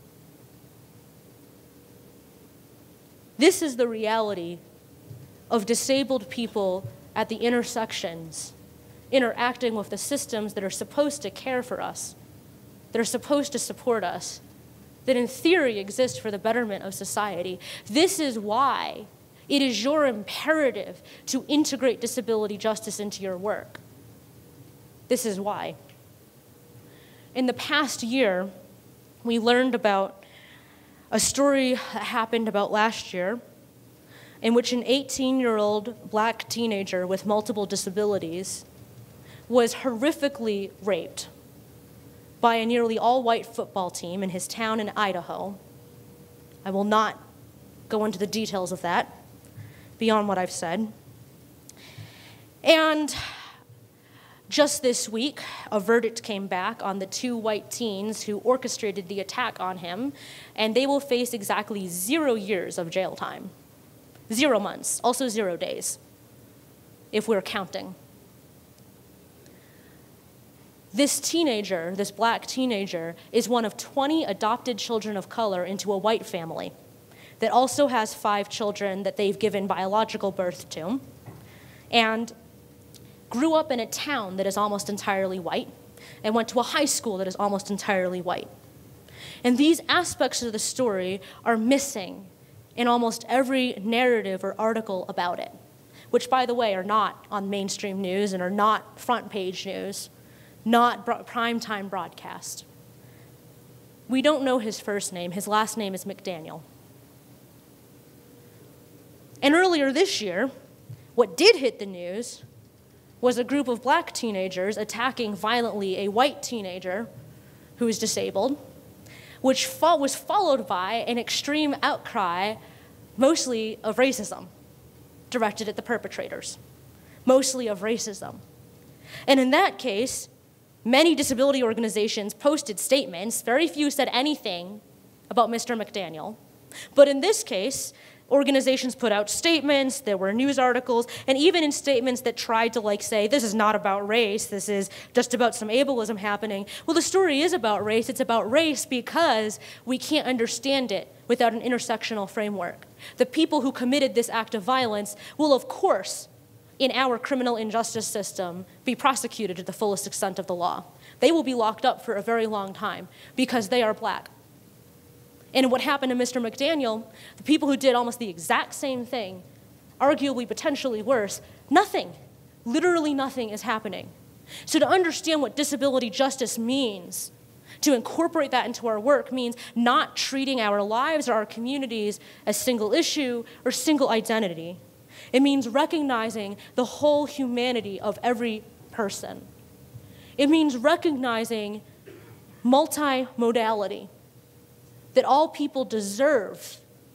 This is the reality of disabled people at the intersections, interacting with the systems that are supposed to care for us, that are supposed to support us, that in theory exist for the betterment of society. This is why it is your imperative to integrate disability justice into your work. This is why. In the past year, we learned about a story that happened about last year in which an eighteen-year-old black teenager with multiple disabilities was horrifically raped by a nearly all-white football team in his town in Idaho. I will not go into the details of that beyond what I've said. And just this week, a verdict came back on the two white teens who orchestrated the attack on him, and they will face exactly zero years of jail time. Zero months, also zero days, if we're counting. This teenager, this black teenager, is one of twenty adopted children of color into a white family that also has five children that they've given biological birth to, and grew up in a town that is almost entirely white, and went to a high school that is almost entirely white. And these aspects of the story are missing in almost every narrative or article about it, which, by the way, are not on mainstream news and are not front page news, not bro- primetime broadcast. We don't know his first name. His last name is McDaniel. And earlier this year, what did hit the news was a group of black teenagers attacking violently a white teenager who is disabled, which fo- was followed by an extreme outcry, mostly of racism, directed at the perpetrators, mostly of racism. And in that case, many disability organizations posted statements. Very few said anything about Mister McDaniel. But in this case, organizations put out statements, there were news articles, and even in statements that tried to like say, this is not about race, this is just about some ableism happening. Well, the story is about race. It's about race because we can't understand it without an intersectional framework. The people who committed this act of violence will, of course, in our criminal injustice system, be prosecuted to the fullest extent of the law. They will be locked up for a very long time because they are black. And what happened to Mister McDaniel, the people who did almost the exact same thing, arguably potentially worse, nothing, literally nothing is happening. So to understand what disability justice means, to incorporate that into our work means not treating our lives or our communities as single issue or single identity. It means recognizing the whole humanity of every person. It means recognizing multimodality, that all people deserve,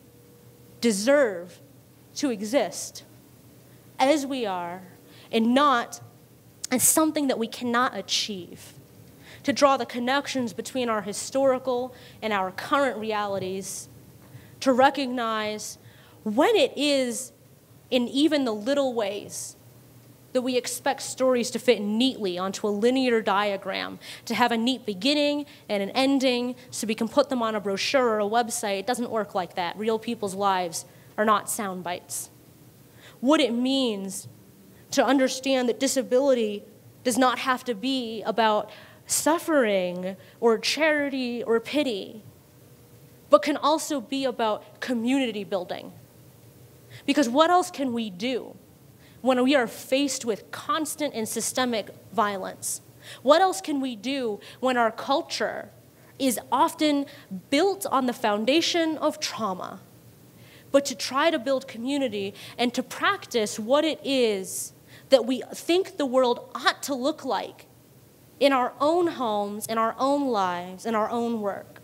deserve to exist as we are and not as something that we cannot achieve. To draw the connections between our historical and our current realities, to recognize when it is in even the little ways that we expect stories to fit neatly onto a linear diagram, to have a neat beginning and an ending so we can put them on a brochure or a website. It doesn't work like that. Real people's lives are not sound bites. What it means to understand that disability does not have to be about suffering or charity or pity, but can also be about community building. Because what else can we do when we are faced with constant and systemic violence? What else can we do when our culture is often built on the foundation of trauma, but to try to build community and to practice what it is that we think the world ought to look like in our own homes, in our own lives, in our own work.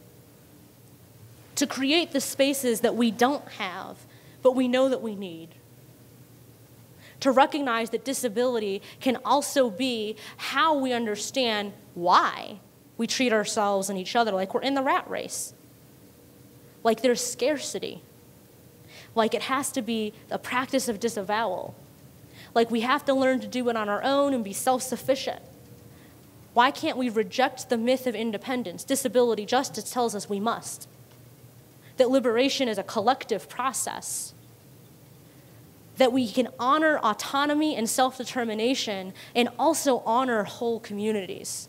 To create the spaces that we don't have, but we know that we need. To recognize that disability can also be how we understand why we treat ourselves and each other like we're in the rat race. Like there's scarcity. Like it has to be a practice of disavowal. Like we have to learn to do it on our own and be self-sufficient. Why can't we reject the myth of independence? Disability justice tells us we must. That liberation is a collective process. That we can honor autonomy and self-determination and also honor whole communities.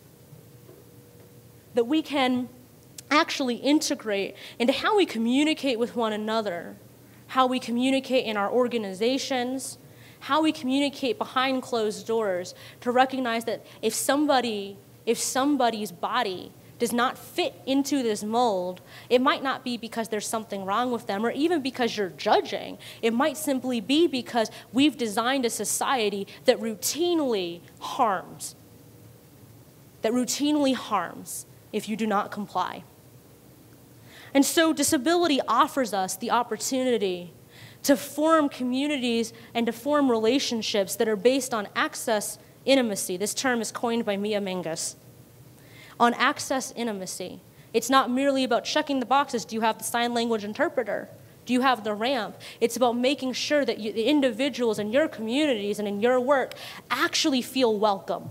That we can actually integrate into how we communicate with one another, how we communicate in our organizations, how we communicate behind closed doors, to recognize that if somebody, if somebody's body does not fit into this mold, it might not be because there's something wrong with them or even because you're judging. It might simply be because we've designed a society that routinely harms, that routinely harms if you do not comply. And so disability offers us the opportunity to form communities and to form relationships that are based on access intimacy. This term is coined by Mia Mingus. On access intimacy. It's not merely about checking the boxes. Do you have the sign language interpreter? Do you have the ramp? It's about making sure that you, the individuals in your communities and in your work actually feel welcome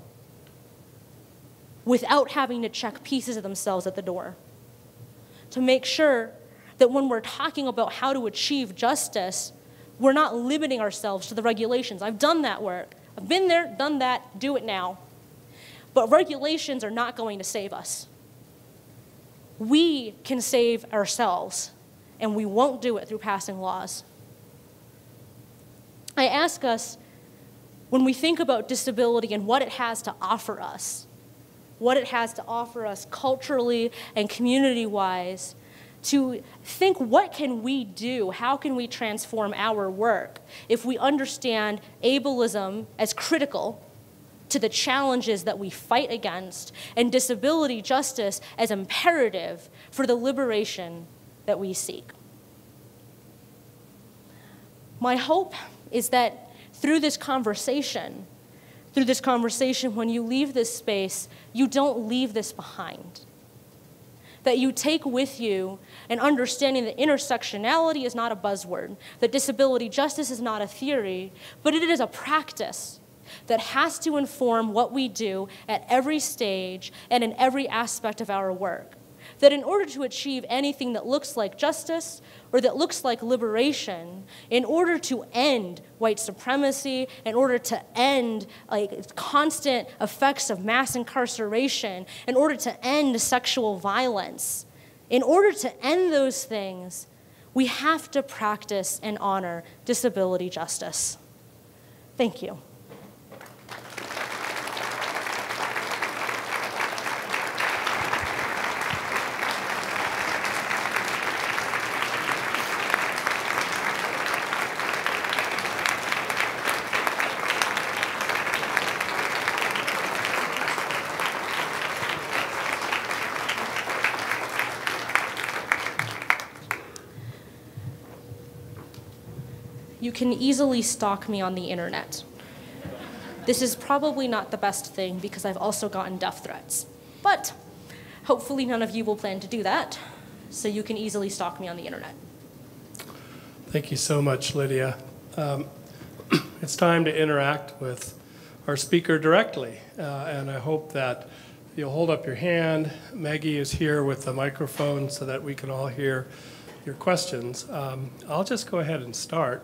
without having to check pieces of themselves at the door. To make sure that when we're talking about how to achieve justice, we're not limiting ourselves to the regulations. I've done that work. I've been there, done that, do it now. But regulations are not going to save us. We can save ourselves, and we won't do it through passing laws. I ask us, when we think about disability and what it has to offer us, what it has to offer us culturally and community-wise, to think, what can we do? How can we transform our work if we understand ableism as critical to the challenges that we fight against and disability justice as imperative for the liberation that we seek? My hope is that through this conversation, through this conversation, when you leave this space, you don't leave this behind. That you take with you an understanding that intersectionality is not a buzzword, that disability justice is not a theory, but it is a practice that has to inform what we do at every stage and in every aspect of our work. That in order to achieve anything that looks like justice or that looks like liberation, in order to end white supremacy, in order to end like constant effects of mass incarceration, in order to end sexual violence, in order to end those things, we have to practice and honor disability justice. Thank you. you can easily stalk me on the internet. This is probably not the best thing because I've also gotten death threats. But hopefully none of you will plan to do that, so you can easily stalk me on the internet. Thank you so much, Lydia. Um, it's time to interact with our speaker directly, uh, and I hope that you'll hold up your hand. Maggie is here with the microphone so that we can all hear your questions. Um, I'll just go ahead and start.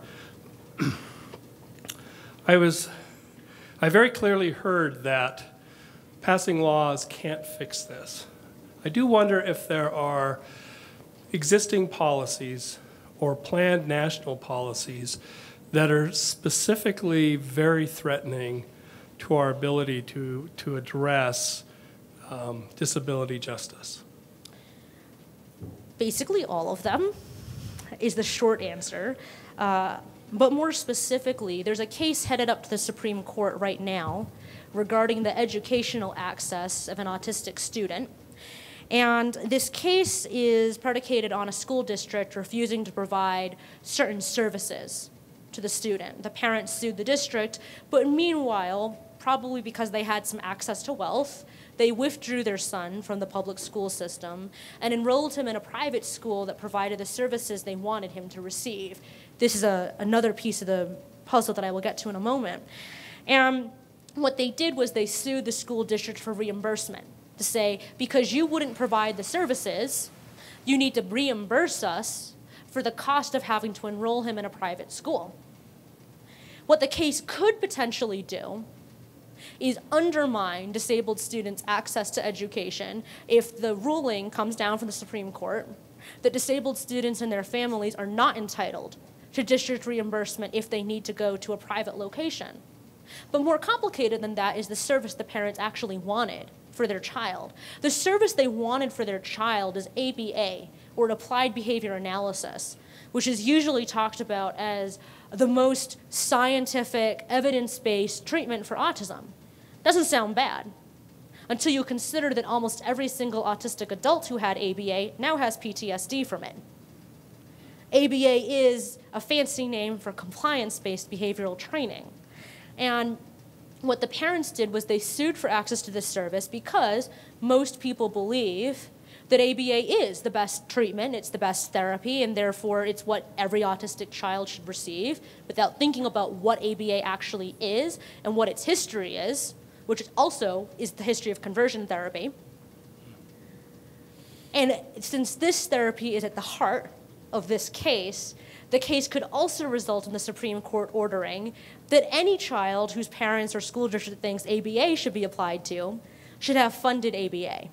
I was, I very clearly heard that passing laws can't fix this. I do wonder if there are existing policies or planned national policies that are specifically very threatening to our ability to, to address um, disability justice. Basically all of them is the short answer. Uh, but more specifically, there's a case headed up to the Supreme Court right now regarding the educational access of an autistic student. And this case is predicated on a school district refusing to provide certain services to the student. The parents sued the district, but meanwhile, probably because they had some access to wealth, they withdrew their son from the public school system and enrolled him in a private school that provided the services they wanted him to receive. This is a, another piece of the puzzle that I will get to in a moment. And what they did was they sued the school district for reimbursement, to say, because you wouldn't provide the services, you need to reimburse us for the cost of having to enroll him in a private school. What the case could potentially do is undermine disabled students' access to education if the ruling comes down from the Supreme Court that disabled students and their families are not entitled to district reimbursement if they need to go to a private location. But more complicated than that is the service the parents actually wanted for their child. The service they wanted for their child is A B A, or an applied behavior analysis, which is usually talked about as the most scientific, evidence-based treatment for autism. Doesn't sound bad, until you consider that almost every single autistic adult who had A B A now has P T S D from it. A B A is a fancy name for compliance-based behavioral training. And what the parents did was they sued for access to this service because most people believe that A B A is the best treatment, it's the best therapy, and therefore it's what every autistic child should receive, without thinking about what A B A actually is and what its history is, which also is the history of conversion therapy. And since this therapy is at the heart of this case, the case could also result in the Supreme Court ordering that any child whose parents or school district thinks A B A should be applied to should have funded A B A.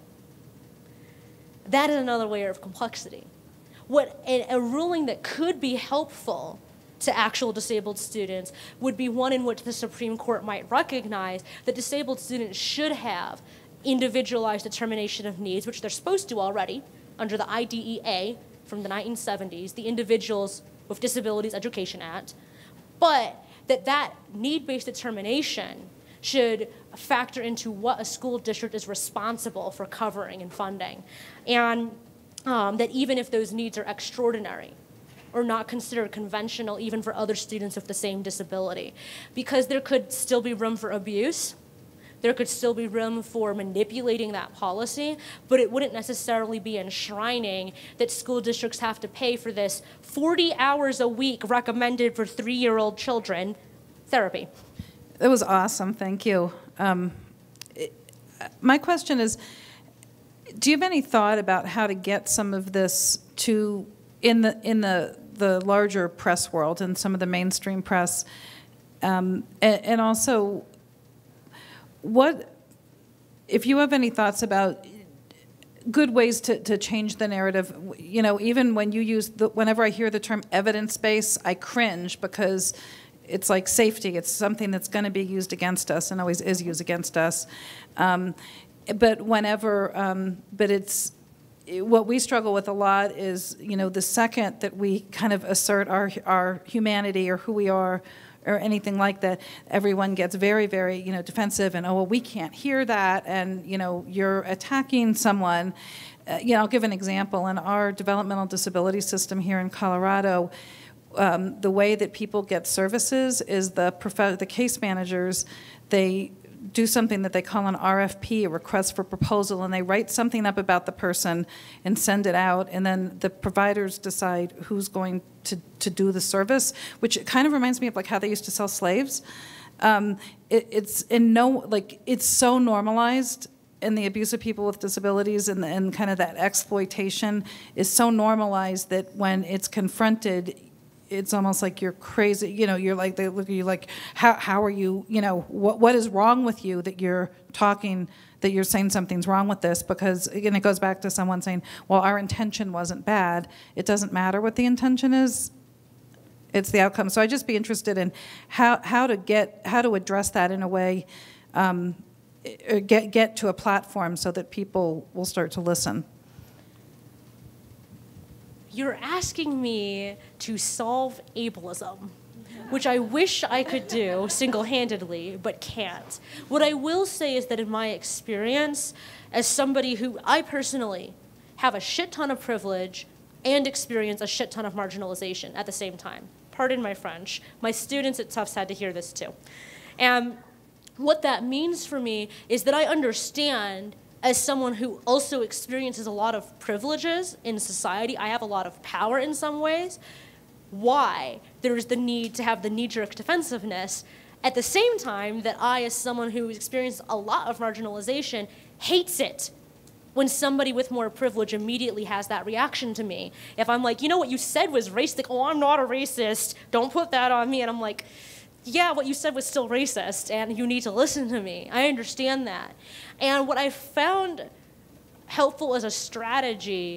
That is another layer of complexity. What a, a ruling that could be helpful to actual disabled students would be one in which the Supreme Court might recognize that disabled students should have individualized determination of needs, which they're supposed to already under the I D E A from the nineteen seventies, the Individuals with Disabilities Education Act, but that that need-based determination should factor into what a school district is responsible for covering and funding. And um, that even if those needs are extraordinary or not considered conventional even for other students with the same disability, because there could still be room for abuse, there could still be room for manipulating that policy, but it wouldn't necessarily be enshrining that school districts have to pay for this forty hours a week recommended for three-year-old children therapy. That was awesome, thank you. Um, it, my question is, do you have any thought about how to get some of this to, in the, in the, the larger press world and some of the mainstream press, um, and, and also, what, if you have any thoughts about good ways to, to change the narrative, you know, even when you use, the, whenever I hear the term evidence-based, I cringe because it's like safety. It's something that's going to be used against us and always is used against us. Um, but whenever, um, but it's, what we struggle with a lot is, you know, the second that we kind of assert our, our humanity or who we are, or anything like that, everyone gets very, very, you know, defensive and, oh, well, we can't hear that, and, you know, you're attacking someone. Uh, you know, I'll give an example. In our developmental disability system here in Colorado, um, the way that people get services is the prof- the case managers, they do something that they call an R F P, a request for proposal, and they write something up about the person and send it out, and then the providers decide who's going to, to do the service, which kind of reminds me of like how they used to sell slaves. Um, it, it's in no, like, it's so normalized, and the abuse of people with disabilities and, and kind of that exploitation is so normalized that when it's confronted, it's almost like you're crazy. You know, you're like, they look at you like, how, how are you, you know, what, what is wrong with you that you're talking, that you're saying something's wrong with this? Because, again, it goes back to someone saying, well, our intention wasn't bad. It doesn't matter what the intention is. It's the outcome. So I'd just be interested in how, how to get, how to address that in a way, um, get, get to a platform so that people will start to listen. You're asking me to solve ableism, which I wish I could do single-handedly, but can't. What I will say is that in my experience, as somebody who, I personally have a shit ton of privilege and experience a shit ton of marginalization at the same time. Pardon my French. My students at Tufts had to hear this too. And what that means for me is that I understand, as someone who also experiences a lot of privileges in society, I have a lot of power in some ways, why there's the need to have the knee-jerk defensiveness at the same time that I, as someone who experiences a lot of marginalization, hates it when somebody with more privilege immediately has that reaction to me. If I'm like, you know what you said was racist, like, oh, I'm not a racist, don't put that on me, and I'm like, yeah, what you said was still racist, and you need to listen to me. I understand that. And what I found helpful as a strategy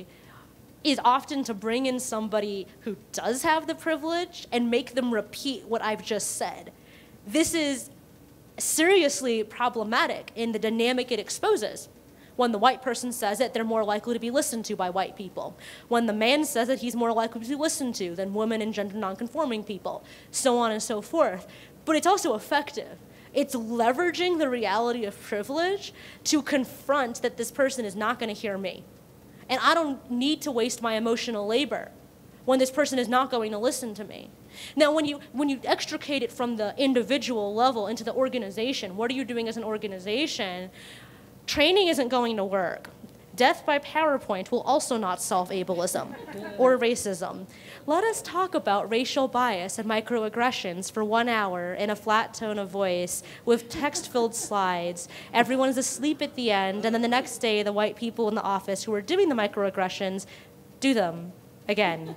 is often to bring in somebody who does have the privilege and make them repeat what I've just said. This is seriously problematic in the dynamic it exposes. When the white person says it, they're more likely to be listened to by white people. When the man says it, he's more likely to be listened to than women and gender nonconforming people, so on and so forth. But it's also effective. It's leveraging the reality of privilege to confront that this person is not going to hear me. And I don't need to waste my emotional labor when this person is not going to listen to me. Now, when you, when you extricate it from the individual level into the organization, what are you doing as an organization? Training isn't going to work. Death by PowerPoint will also not solve ableism or racism. Let us talk about racial bias and microaggressions for one hour in a flat tone of voice with text-filled slides. Everyone's asleep at the end, and then the next day, the white people in the office who are doing the microaggressions do them again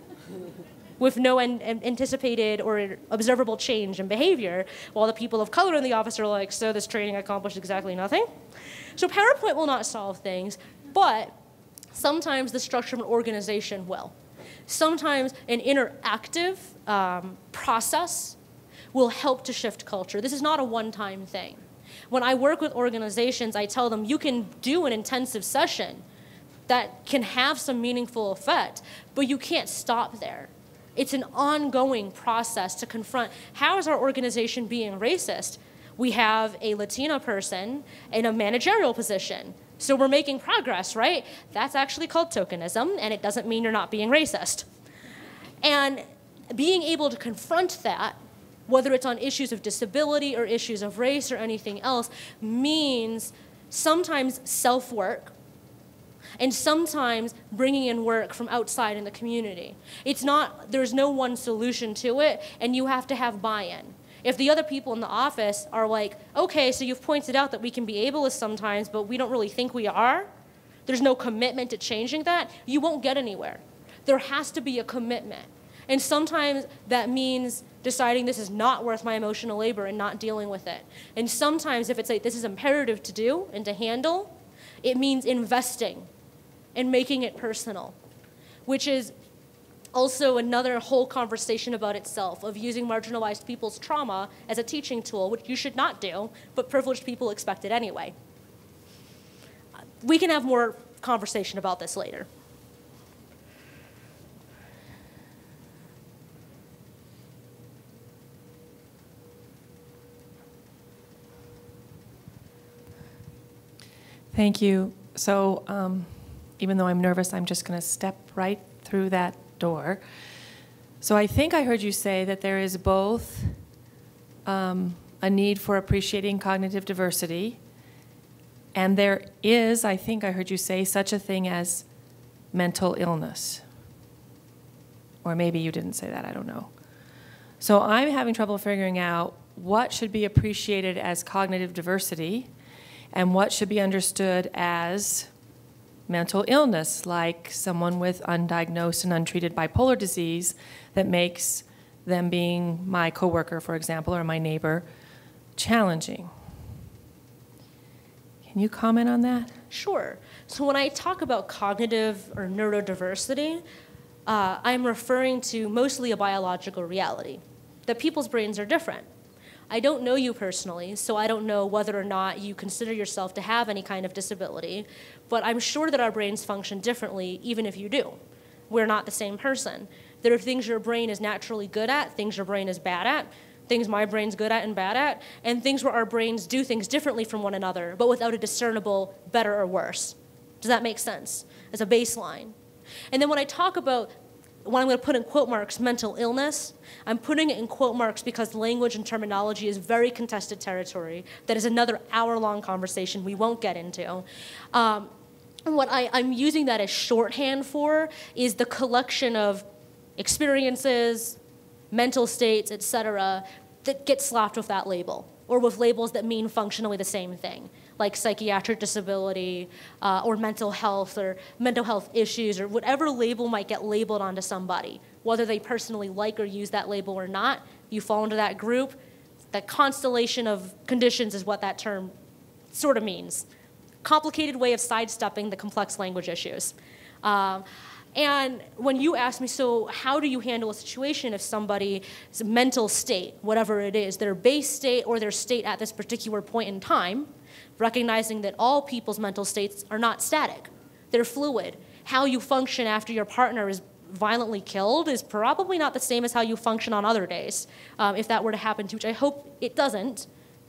with no an anticipated or observable change in behavior, while the people of color in the office are like, so this training accomplished exactly nothing? So PowerPoint will not solve things, but sometimes the structure of an organization will. Sometimes an interactive um, process will help to shift culture. This is not a one-time thing. When I work with organizations, I tell them you can do an intensive session that can have some meaningful effect, but you can't stop there. It's an ongoing process to confront, how is our organization being racist? We have a Latina person in a managerial position. So we're making progress, right? That's actually called tokenism, and it doesn't mean you're not being racist. And being able to confront that, whether it's on issues of disability or issues of race or anything else, means sometimes self-work, and sometimes bringing in work from outside in the community. It's not, there's no one solution to it, and you have to have buy-in. If the other people in the office are like, okay, so you've pointed out that we can be ableist sometimes, but we don't really think we are, there's no commitment to changing that, you won't get anywhere. There has to be a commitment. And sometimes that means deciding this is not worth my emotional labor and not dealing with it. And sometimes if it's like, this is imperative to do and to handle, it means investing and making it personal, which is also another whole conversation about itself, of using marginalized people's trauma as a teaching tool, which you should not do, but privileged people expect it anyway. We can have more conversation about this later. Thank you. So um, even though I'm nervous, I'm just going to step right through that door. So I think I heard you say that there is both um, a need for appreciating cognitive diversity, and there is, I think I heard you say, such a thing as mental illness. Or maybe you didn't say that, I don't know. So I'm having trouble figuring out what should be appreciated as cognitive diversity and what should be understood as mental illness, like someone with undiagnosed and untreated bipolar disease that makes them being my coworker, for example, or my neighbor, challenging. Can you comment on that? Sure. So when I talk about cognitive or neurodiversity, uh, I'm referring to mostly a biological reality, that people's brains are different. I don't know you personally, so I don't know whether or not you consider yourself to have any kind of disability, but I'm sure that our brains function differently even if you do. We're not the same person. There are things your brain is naturally good at, things your brain is bad at, things my brain's good at and bad at, and things where our brains do things differently from one another, but without a discernible better or worse. Does that make sense? As a baseline. And then when I talk about, when I'm going to put in quote marks, mental illness, I'm putting it in quote marks because language and terminology is very contested territory. That is another hour-long conversation we won't get into. Um, and what I, I'm using that as shorthand for is the collection of experiences, mental states, et cetera, that get slapped with that label, or with labels that mean functionally the same thing, like psychiatric disability, uh, or mental health, or mental health issues, or whatever label might get labeled onto somebody. Whether they personally like or use that label or not, you fall into that group. That constellation of conditions is what that term sort of means. Complicated way of sidestepping the complex language issues. Um, And when you ask me, so how do you handle a situation if somebody's mental state, whatever it is, their base state or their state at this particular point in time, recognizing that all people's mental states are not static, they're fluid. How you function after your partner is violently killed is probably not the same as how you function on other days, um, if that were to happen to you, which I hope it doesn't.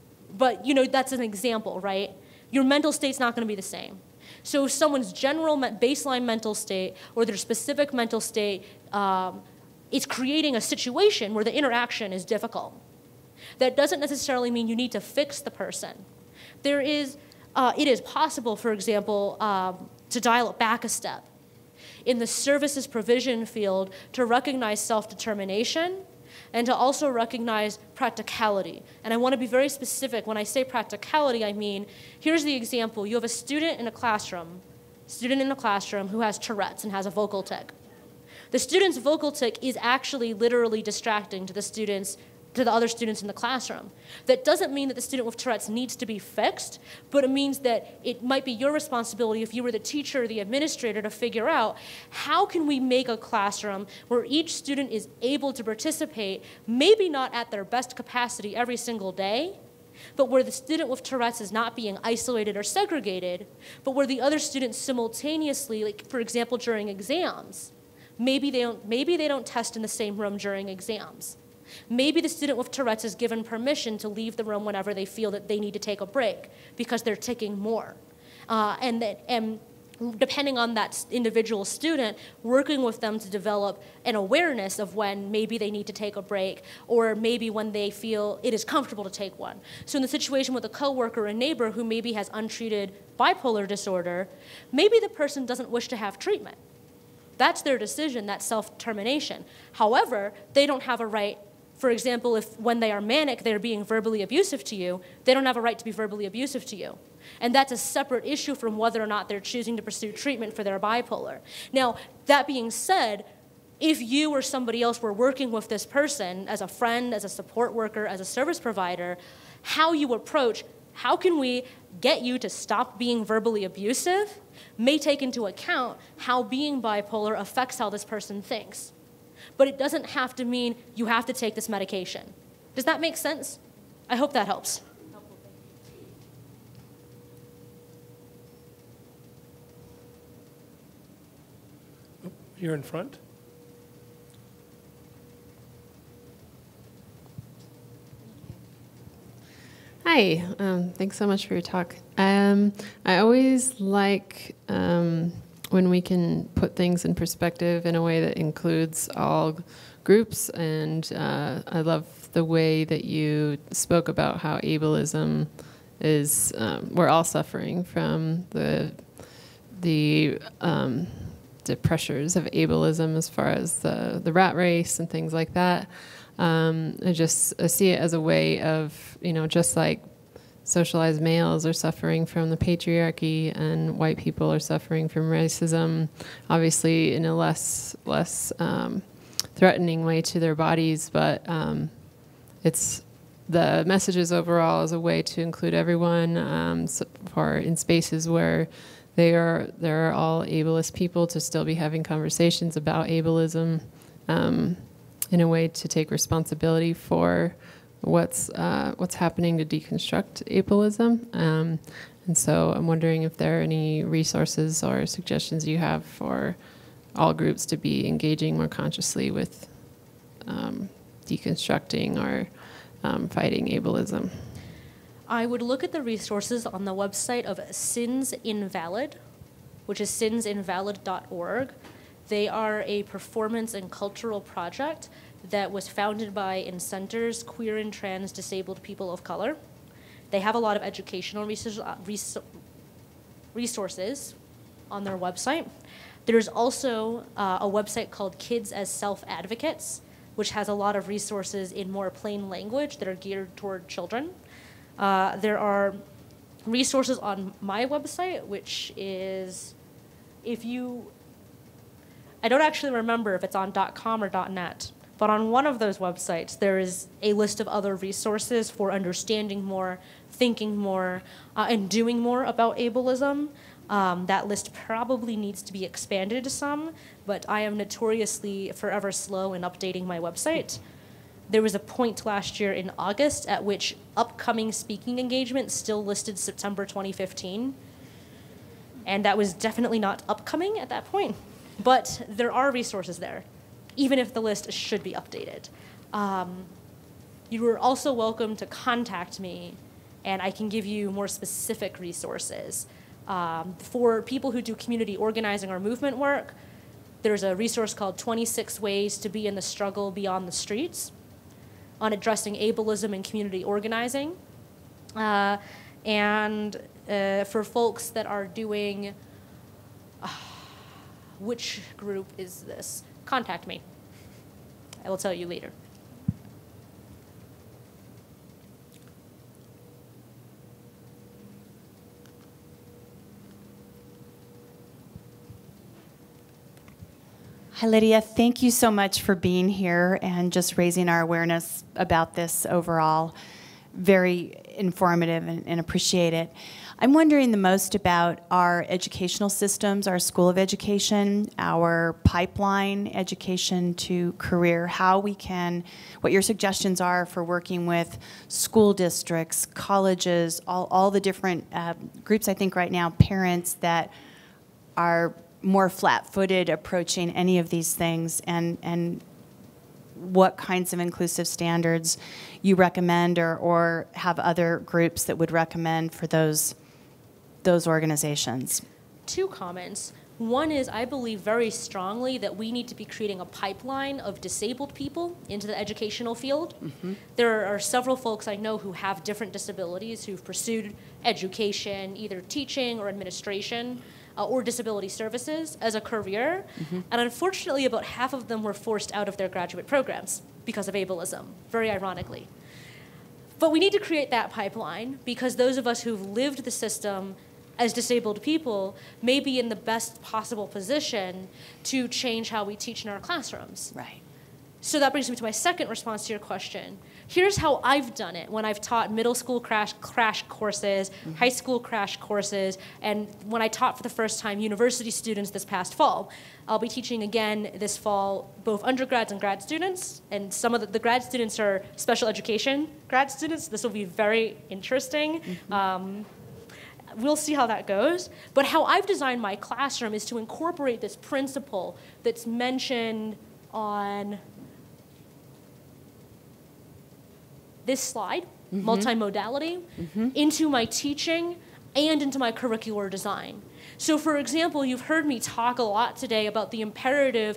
But you know, that's an example, right? Your mental state's not going to be the same. So if someone's general baseline mental state or their specific mental state um, is creating a situation where the interaction is difficult. That doesn't necessarily mean you need to fix the person. There is, uh, it is possible, for example, um, to dial it back a step. In the services provision field, to recognize self-determination and to also recognize practicality. And I want to be very specific. When I say practicality, I mean, here's the example. You have a student in a classroom, student in a classroom who has Tourette's and has a vocal tic. The student's vocal tic is actually literally distracting to the students, to the other students in the classroom. That doesn't mean that the student with Tourette's needs to be fixed, but it means that it might be your responsibility, if you were the teacher or the administrator, to figure out how can we make a classroom where each student is able to participate, maybe not at their best capacity every single day, but where the student with Tourette's is not being isolated or segregated, but where the other students simultaneously, like for example during exams, maybe they don't, maybe they don't test in the same room during exams. Maybe the student with Tourette's is given permission to leave the room whenever they feel that they need to take a break because they're ticking more. Uh, and, that, and depending on that individual student, working with them to develop an awareness of when maybe they need to take a break or maybe when they feel it is comfortable to take one. So in the situation with a coworker or a neighbor who maybe has untreated bipolar disorder, maybe the person doesn't wish to have treatment. That's their decision, that's self-determination. However, they don't have a right. For example, if when they are manic, they're being verbally abusive to you, they don't have a right to be verbally abusive to you. And that's a separate issue from whether or not they're choosing to pursue treatment for their bipolar. Now, that being said, if you or somebody else were working with this person as a friend, as a support worker, as a service provider, how you approach, how can we get you to stop being verbally abusive, may take into account how being bipolar affects how this person thinks. But it doesn't have to mean you have to take this medication. Does that make sense? I hope that helps. Here in front. Hi, um, thanks so much for your talk. Um, I always like um, when we can put things in perspective in a way that includes all groups, and uh, I love the way that you spoke about how ableism is, um, we're all suffering from the the um, the pressures of ableism as far as the, the rat race and things like that. Um, I just I see it as a way of, you know, just like socialized males are suffering from the patriarchy and white people are suffering from racism, obviously in a less less um, threatening way to their bodies, but um, it's the messages overall as a way to include everyone um, so for in spaces where they are there are all ableist people to still be having conversations about ableism um, in a way to take responsibility for what's uh, what's happening to deconstruct ableism. Um, and so I'm wondering if there are any resources or suggestions you have for all groups to be engaging more consciously with um, deconstructing or um, fighting ableism. I would look at the resources on the website of Sins Invalid, which is sins invalid dot org. They are a performance and cultural project that was founded by and centers queer and trans disabled people of color. They have a lot of educational resources on their website. There's also uh, a website called Kids as Self-Advocates, which has a lot of resources in more plain language that are geared toward children. Uh, there are resources on my website, which is, if you, I don't actually remember if it's on .com or .net, but on one of those websites, there is a list of other resources for understanding more, thinking more, uh, and doing more about ableism. Um, that list probably needs to be expanded some, but I am notoriously forever slow in updating my website. There was a point last year in August at which upcoming speaking engagements still listed September twenty fifteen. And that was definitely not upcoming at that point. But there are resources there, even if the list should be updated. Um, you are also welcome to contact me, and I can give you more specific resources. Um, for people who do community organizing or movement work, there's a resource called twenty-six Ways to Be in the Struggle Beyond the Streets, on addressing ableism and community organizing. Uh, and uh, for folks that are doing, uh, which group is this? Contact me. I will tell you later. Hi, Lydia. Thank you so much for being here and just raising our awareness about this overall. Very informative and, and appreciate it. I'm wondering the most about our educational systems, our School of Education, our pipeline education to career, how we can, what your suggestions are for working with school districts, colleges, all, all the different uh, groups, I think right now, parents that are more flat-footed approaching any of these things, and and what kinds of inclusive standards you recommend, or or have other groups that would recommend for those those organizations. Two comments. One is, I believe very strongly that we need to be creating a pipeline of disabled people into the educational field. Mm-hmm. There are several folks I know who have different disabilities who've pursued education, either teaching or administration, Uh, or disability services as a career, mm-hmm. and unfortunately about half of them were forced out of their graduate programs because of ableism, very ironically. But we need to create that pipeline because those of us who've lived the system as disabled people may be in the best possible position to change how we teach in our classrooms. Right. So that brings me to my second response to your question. Here's how I've done it when I've taught middle school crash, crash courses, mm-hmm. high school crash courses, and when I taught for the first time university students this past fall. I'll be teaching again this fall both undergrads and grad students, and some of the, the grad students are special education grad students. This will be very interesting. Mm-hmm. Um, We'll see how that goes. But how I've designed my classroom is to incorporate this principle that's mentioned on this slide, mm-hmm. multimodality, mm-hmm. into my teaching and into my curricular design. So for example, you've heard me talk a lot today about the imperative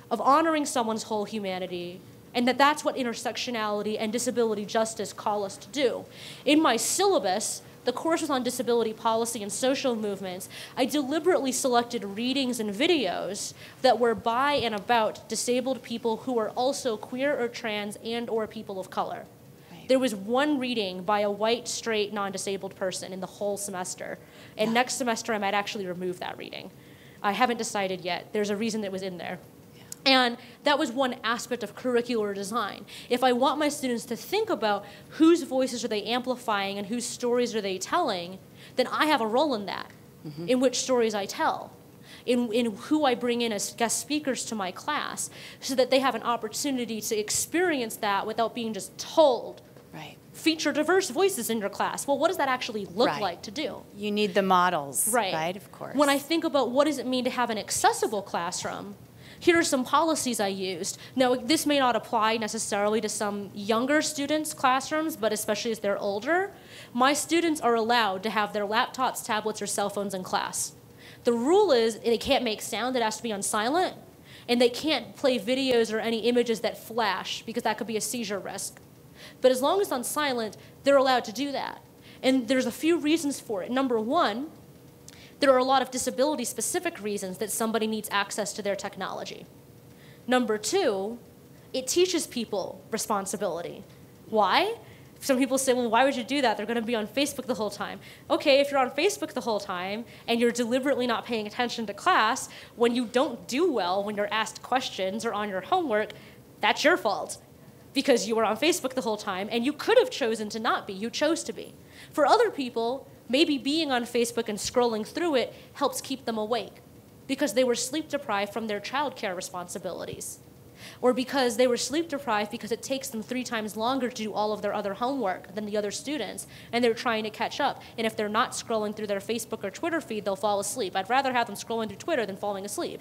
of honoring someone's whole humanity, and that that's what intersectionality and disability justice call us to do. In my syllabus, the course was on disability policy and social movements. I deliberately selected readings and videos that were by and about disabled people who are also queer or trans and or people of color. Right. There was one reading by a white, straight, non-disabled person in the whole semester. And yeah. next semester, I might actually remove that reading. I haven't decided yet. There's a reason that was in there. And that was one aspect of curricular design. If I want my students to think about whose voices are they amplifying and whose stories are they telling, then I have a role in that, mm-hmm. in which stories I tell, in, in who I bring in as guest speakers to my class, so that they have an opportunity to experience that without being just told. Right. Feature diverse voices in your class. Well, what does that actually look right. like to do? You need the models, right. right? Of course. When I think about what does it mean to have an accessible classroom, here are some policies I used. Now, this may not apply necessarily to some younger students' classrooms, but especially as they're older. My students are allowed to have their laptops, tablets, or cell phones in class. The rule is they can't make sound, it has to be on silent, and they can't play videos or any images that flash, because that could be a seizure risk. But as long as it's on silent, they're allowed to do that. And there's a few reasons for it. Number one, there are a lot of disability-specific reasons that somebody needs access to their technology. Number two, it teaches people responsibility. Why? Some people say, well, why would you do that? They're going to be on Facebook the whole time. Okay, if you're on Facebook the whole time and you're deliberately not paying attention to class, when you don't do well, when you're asked questions or on your homework, that's your fault, because you were on Facebook the whole time and you could have chosen to not be. You chose to be. For other people, maybe being on Facebook and scrolling through it helps keep them awake because they were sleep deprived from their childcare responsibilities, or because they were sleep deprived because it takes them three times longer to do all of their other homework than the other students, and they're trying to catch up. And if they're not scrolling through their Facebook or Twitter feed, they'll fall asleep. I'd rather have them scrolling through Twitter than falling asleep.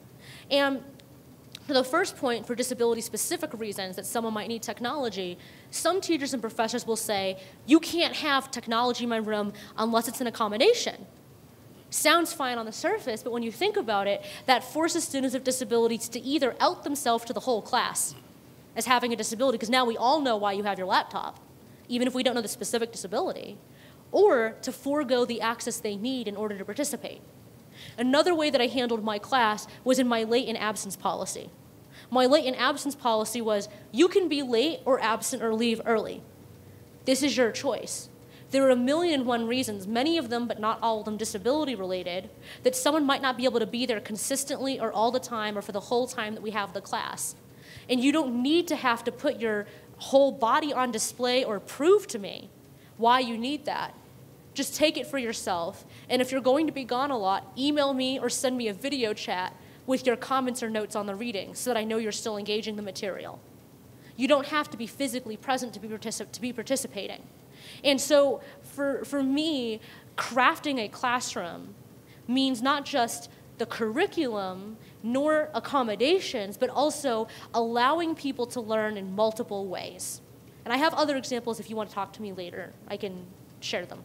And for the first point, for disability-specific reasons that someone might need technology, some teachers and professors will say, you can't have technology in my room unless it's an accommodation. Sounds fine on the surface, but when you think about it, that forces students with disabilities to either out themselves to the whole class as having a disability, because now we all know why you have your laptop, even if we don't know the specific disability, or to forego the access they need in order to participate. Another way that I handled my class was in my late and absence policy. My late and absence policy was, you can be late or absent or leave early. This is your choice. There are a million and one reasons, many of them, but not all of them disability related, that someone might not be able to be there consistently or all the time or for the whole time that we have the class. And you don't need to have to put your whole body on display or prove to me why you need that. Just take it for yourself. And if you're going to be gone a lot, email me or send me a video chat with your comments or notes on the reading so that I know you're still engaging the material. You don't have to be physically present to be, particip- to be participating. And so for, for me, crafting a classroom means not just the curriculum nor accommodations, but also allowing people to learn in multiple ways. And I have other examples if you want to talk to me later. I can share them.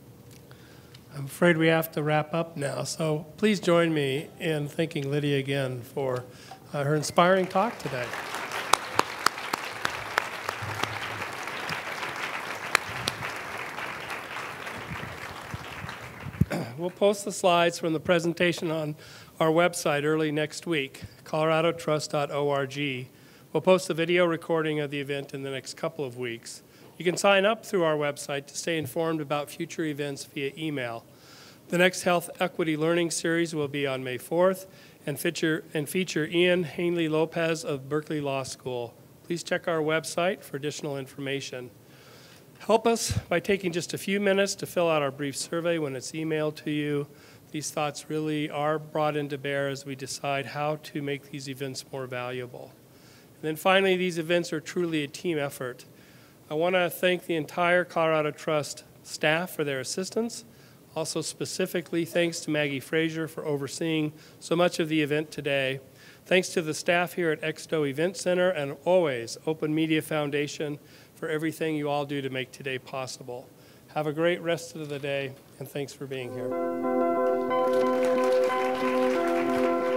I'm afraid we have to wrap up now, so please join me in thanking Lydia again for uh, her inspiring talk today. We'll post the slides from the presentation on our website early next week, colorado trust dot org. We'll post a video recording of the event in the next couple of weeks. You can sign up through our website to stay informed about future events via email. The next Health Equity Learning Series will be on May fourth and feature, and feature Ian Hanley-Lopez of Berkeley Law School. Please check our website for additional information. Help us by taking just a few minutes to fill out our brief survey when it's emailed to you. These thoughts really are brought into bear as we decide how to make these events more valuable. And then finally, these events are truly a team effort. I want to thank the entire Colorado Trust staff for their assistance. Also specifically, thanks to Maggie Frazier for overseeing so much of the event today. Thanks to the staff here at Exto Event Center, and always Open Media Foundation for everything you all do to make today possible. Have a great rest of the day, and thanks for being here.